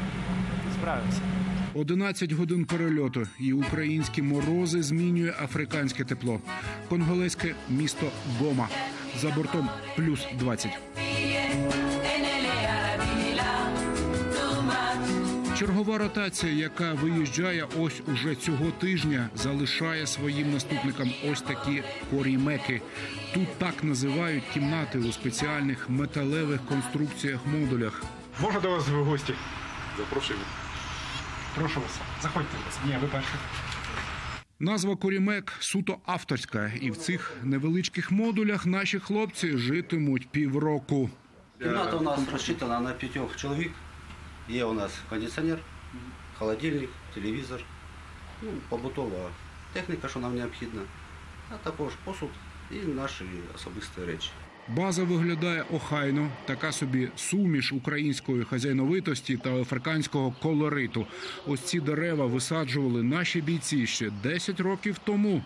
11 годин перельоту, і українські морози змінює африканське тепло. Конголезьке місто Гома. За бортом +20. Чергова ротація, яка виїжджає ось уже цього тижня, залишає своїм наступникам ось такі корімеки. Тут так називають кімнати у спеціальних металевих конструкціях-модулях. Можна до вас в гості? Запрошуємо. Прошу вас, заходьте. Ні, ви перші. Назва «Корімек» суто авторська, і в цих невеличких модулях наші хлопці житимуть півроку. Кімната у нас розчитана на 5 чоловік. Є у нас кондиціонер, холодильник, телевізор, побутова техніка, що нам необхідна, а також посуд і наші особисті речі. База виглядає охайно, така собі суміш української хазяйновитості та африканського колориту. Ось ці дерева висаджували наші бійці ще 10 років тому.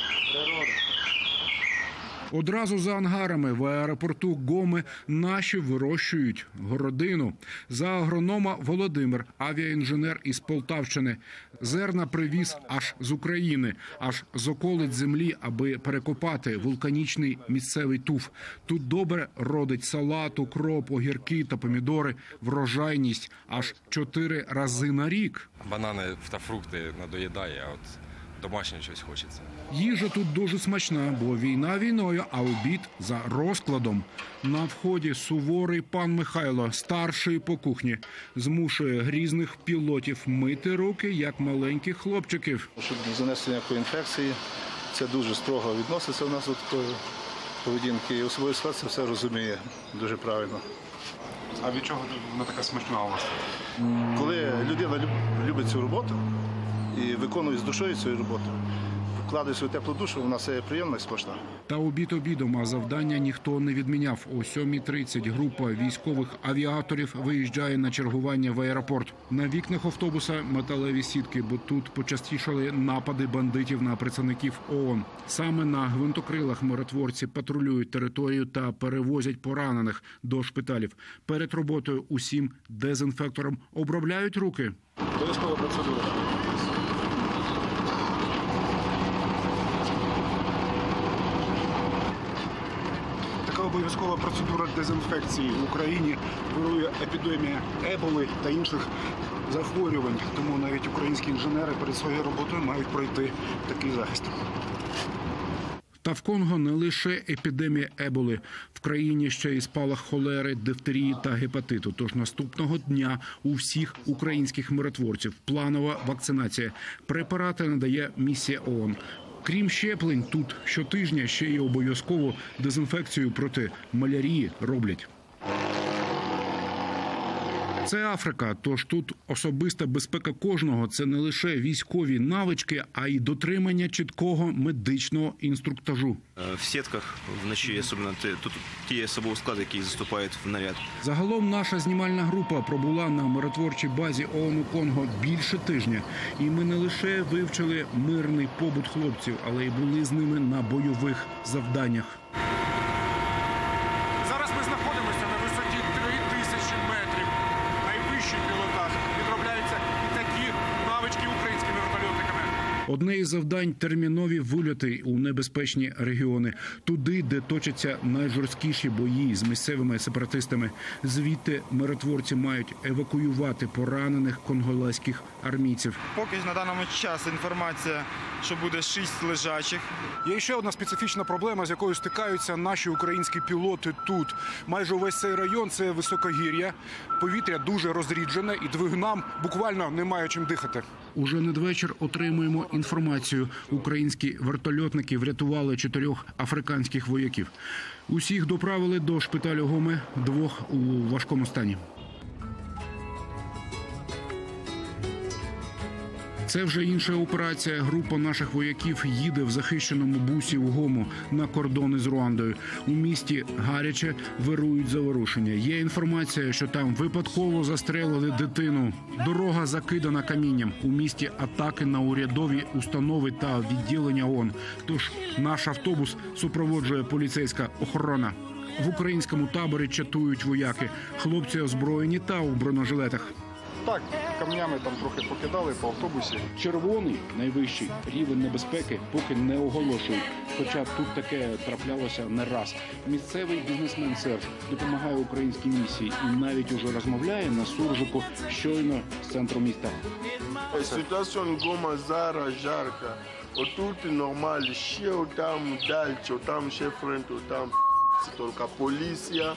Одразу за ангарами в аеропорту Гоми наші вирощують городину. За агронома Володимир, авіаінженер із Полтавщини. Зерна привіз аж з України, аж з околиць землі, аби перекопати вулканічний місцевий туф. Тут добре родить салат, укроп, огірки та помідори. Врожайність аж 4 рази на рік. Банани та фрукти надоїдає, а от домашнє щось хочеться. Їжа тут дуже смачна, бо війна війною, а обід за розкладом. На вході суворий пан Михайло, старший по кухні, змушує грізних пілотів мити руки, як маленьких хлопчиків. Щоб не занести ніякої інфекції, це дуже строго відноситься у нас до такої поведінки. І особовий склад це все розуміє дуже правильно. А від чого вона така смачна у вас? Коли людина любить цю роботу і виконує з душою свою роботу, вкладає свою теплу душу, вона все приємна і смачна. Та обід обідом, а завдання ніхто не відміняв. О 7:30 група військових авіаторів виїжджає на чергування в аеропорт. На вікнах автобуса металеві сітки, бо тут почастішали напади бандитів на працівників ООН. Саме на гвинтокрилах миротворці патрулюють територію та перевозять поранених до шпиталів. Перед роботою усім дезінфектором обробляють руки. Обов'язкова процедура. Така обов'язкова процедура дезінфекції в Україні. Вирує епідемія еболи та інших захворювань. Тому навіть українські інженери перед своєю роботою мають пройти такий захист. Та в Конго не лише епідемія еболи. В країні ще й спалах холери, дифтерії та гепатиту. Тож наступного дня у всіх українських миротворців планова вакцинація. Препарати надає місія ООН. Крім щеплень, тут щотижня ще й обов'язково дезінфекцію проти малярії роблять. Це Африка, тож тут особиста безпека кожного – це не лише військові навички, а й дотримання чіткого медичного інструктажу. В сітках вночі, особливо тут ті особові склади, які заступають в наряд. Загалом наша знімальна група пробула на миротворчій базі ООН у Конго більше тижня. І ми не лише вивчили мирний побут хлопців, але й були з ними на бойових завданнях. Зараз ми знаходимося на висоті 3000 метрів. Найвищий пілотаж. Відробляються і такі навички українськими вертольотниками. Одне із завдань – термінові вильоти у небезпечні регіони. Туди, де точаться найжорсткіші бої з місцевими сепаратистами. Звідти миротворці мають евакуювати поранених конголезьких армійців. Поки на даному часі інформація, що буде 6 лежачих. Є ще одна специфічна проблема, з якою стикаються наші українські пілоти тут. Майже увесь цей район – це високогір'я, повітря дуже розріджене і двигунам буквально немає чим дихати. Уже надвечір отримуємо інформацію. Українські вертольотники врятували 4 африканських вояків. Усіх доправили до шпиталю Гоми, 2 у важкому стані. Це вже інша операція. Група наших вояків їде в захищеному бусі в Гому на кордони з Руандою. У місті гаряче, вирують заворушення. Є інформація, що там випадково застрелили дитину. Дорога закидана камінням. У місті атаки на урядові установи та відділення ООН. Тож наш автобус супроводжує поліцейська охорона. В українському таборі чатують вояки. Хлопці озброєні та у бронежилетах. Так, камнями там трохи покидали по автобусі. Червоний, найвищий рівень небезпеки, поки не оголошують. Хоча тут таке траплялося не раз. Місцевий бізнесмен Серж допомагає українській місії і навіть уже розмовляє на суржику щойно з центру міста. Ситуація в Гома зараз жарка. Отут нормально, ще там далі, там ще фронт, там. только полиция,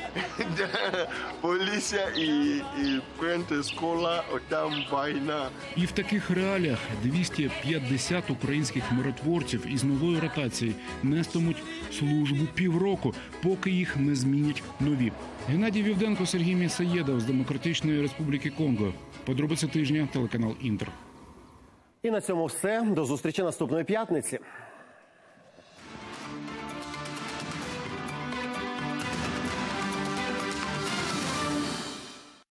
полиция и прente школа, там война. І в таких реаліях 250 українських миротворців із нової ротації нестимуть службу півроку, поки їх не змінять нові. Геннадій Вівденко, Сергій Місаєдов з Демократичної Республіки Конго. Подробиці тижня, телеканал Інтер. І на цьому все. До зустрічі наступної п'ятниці.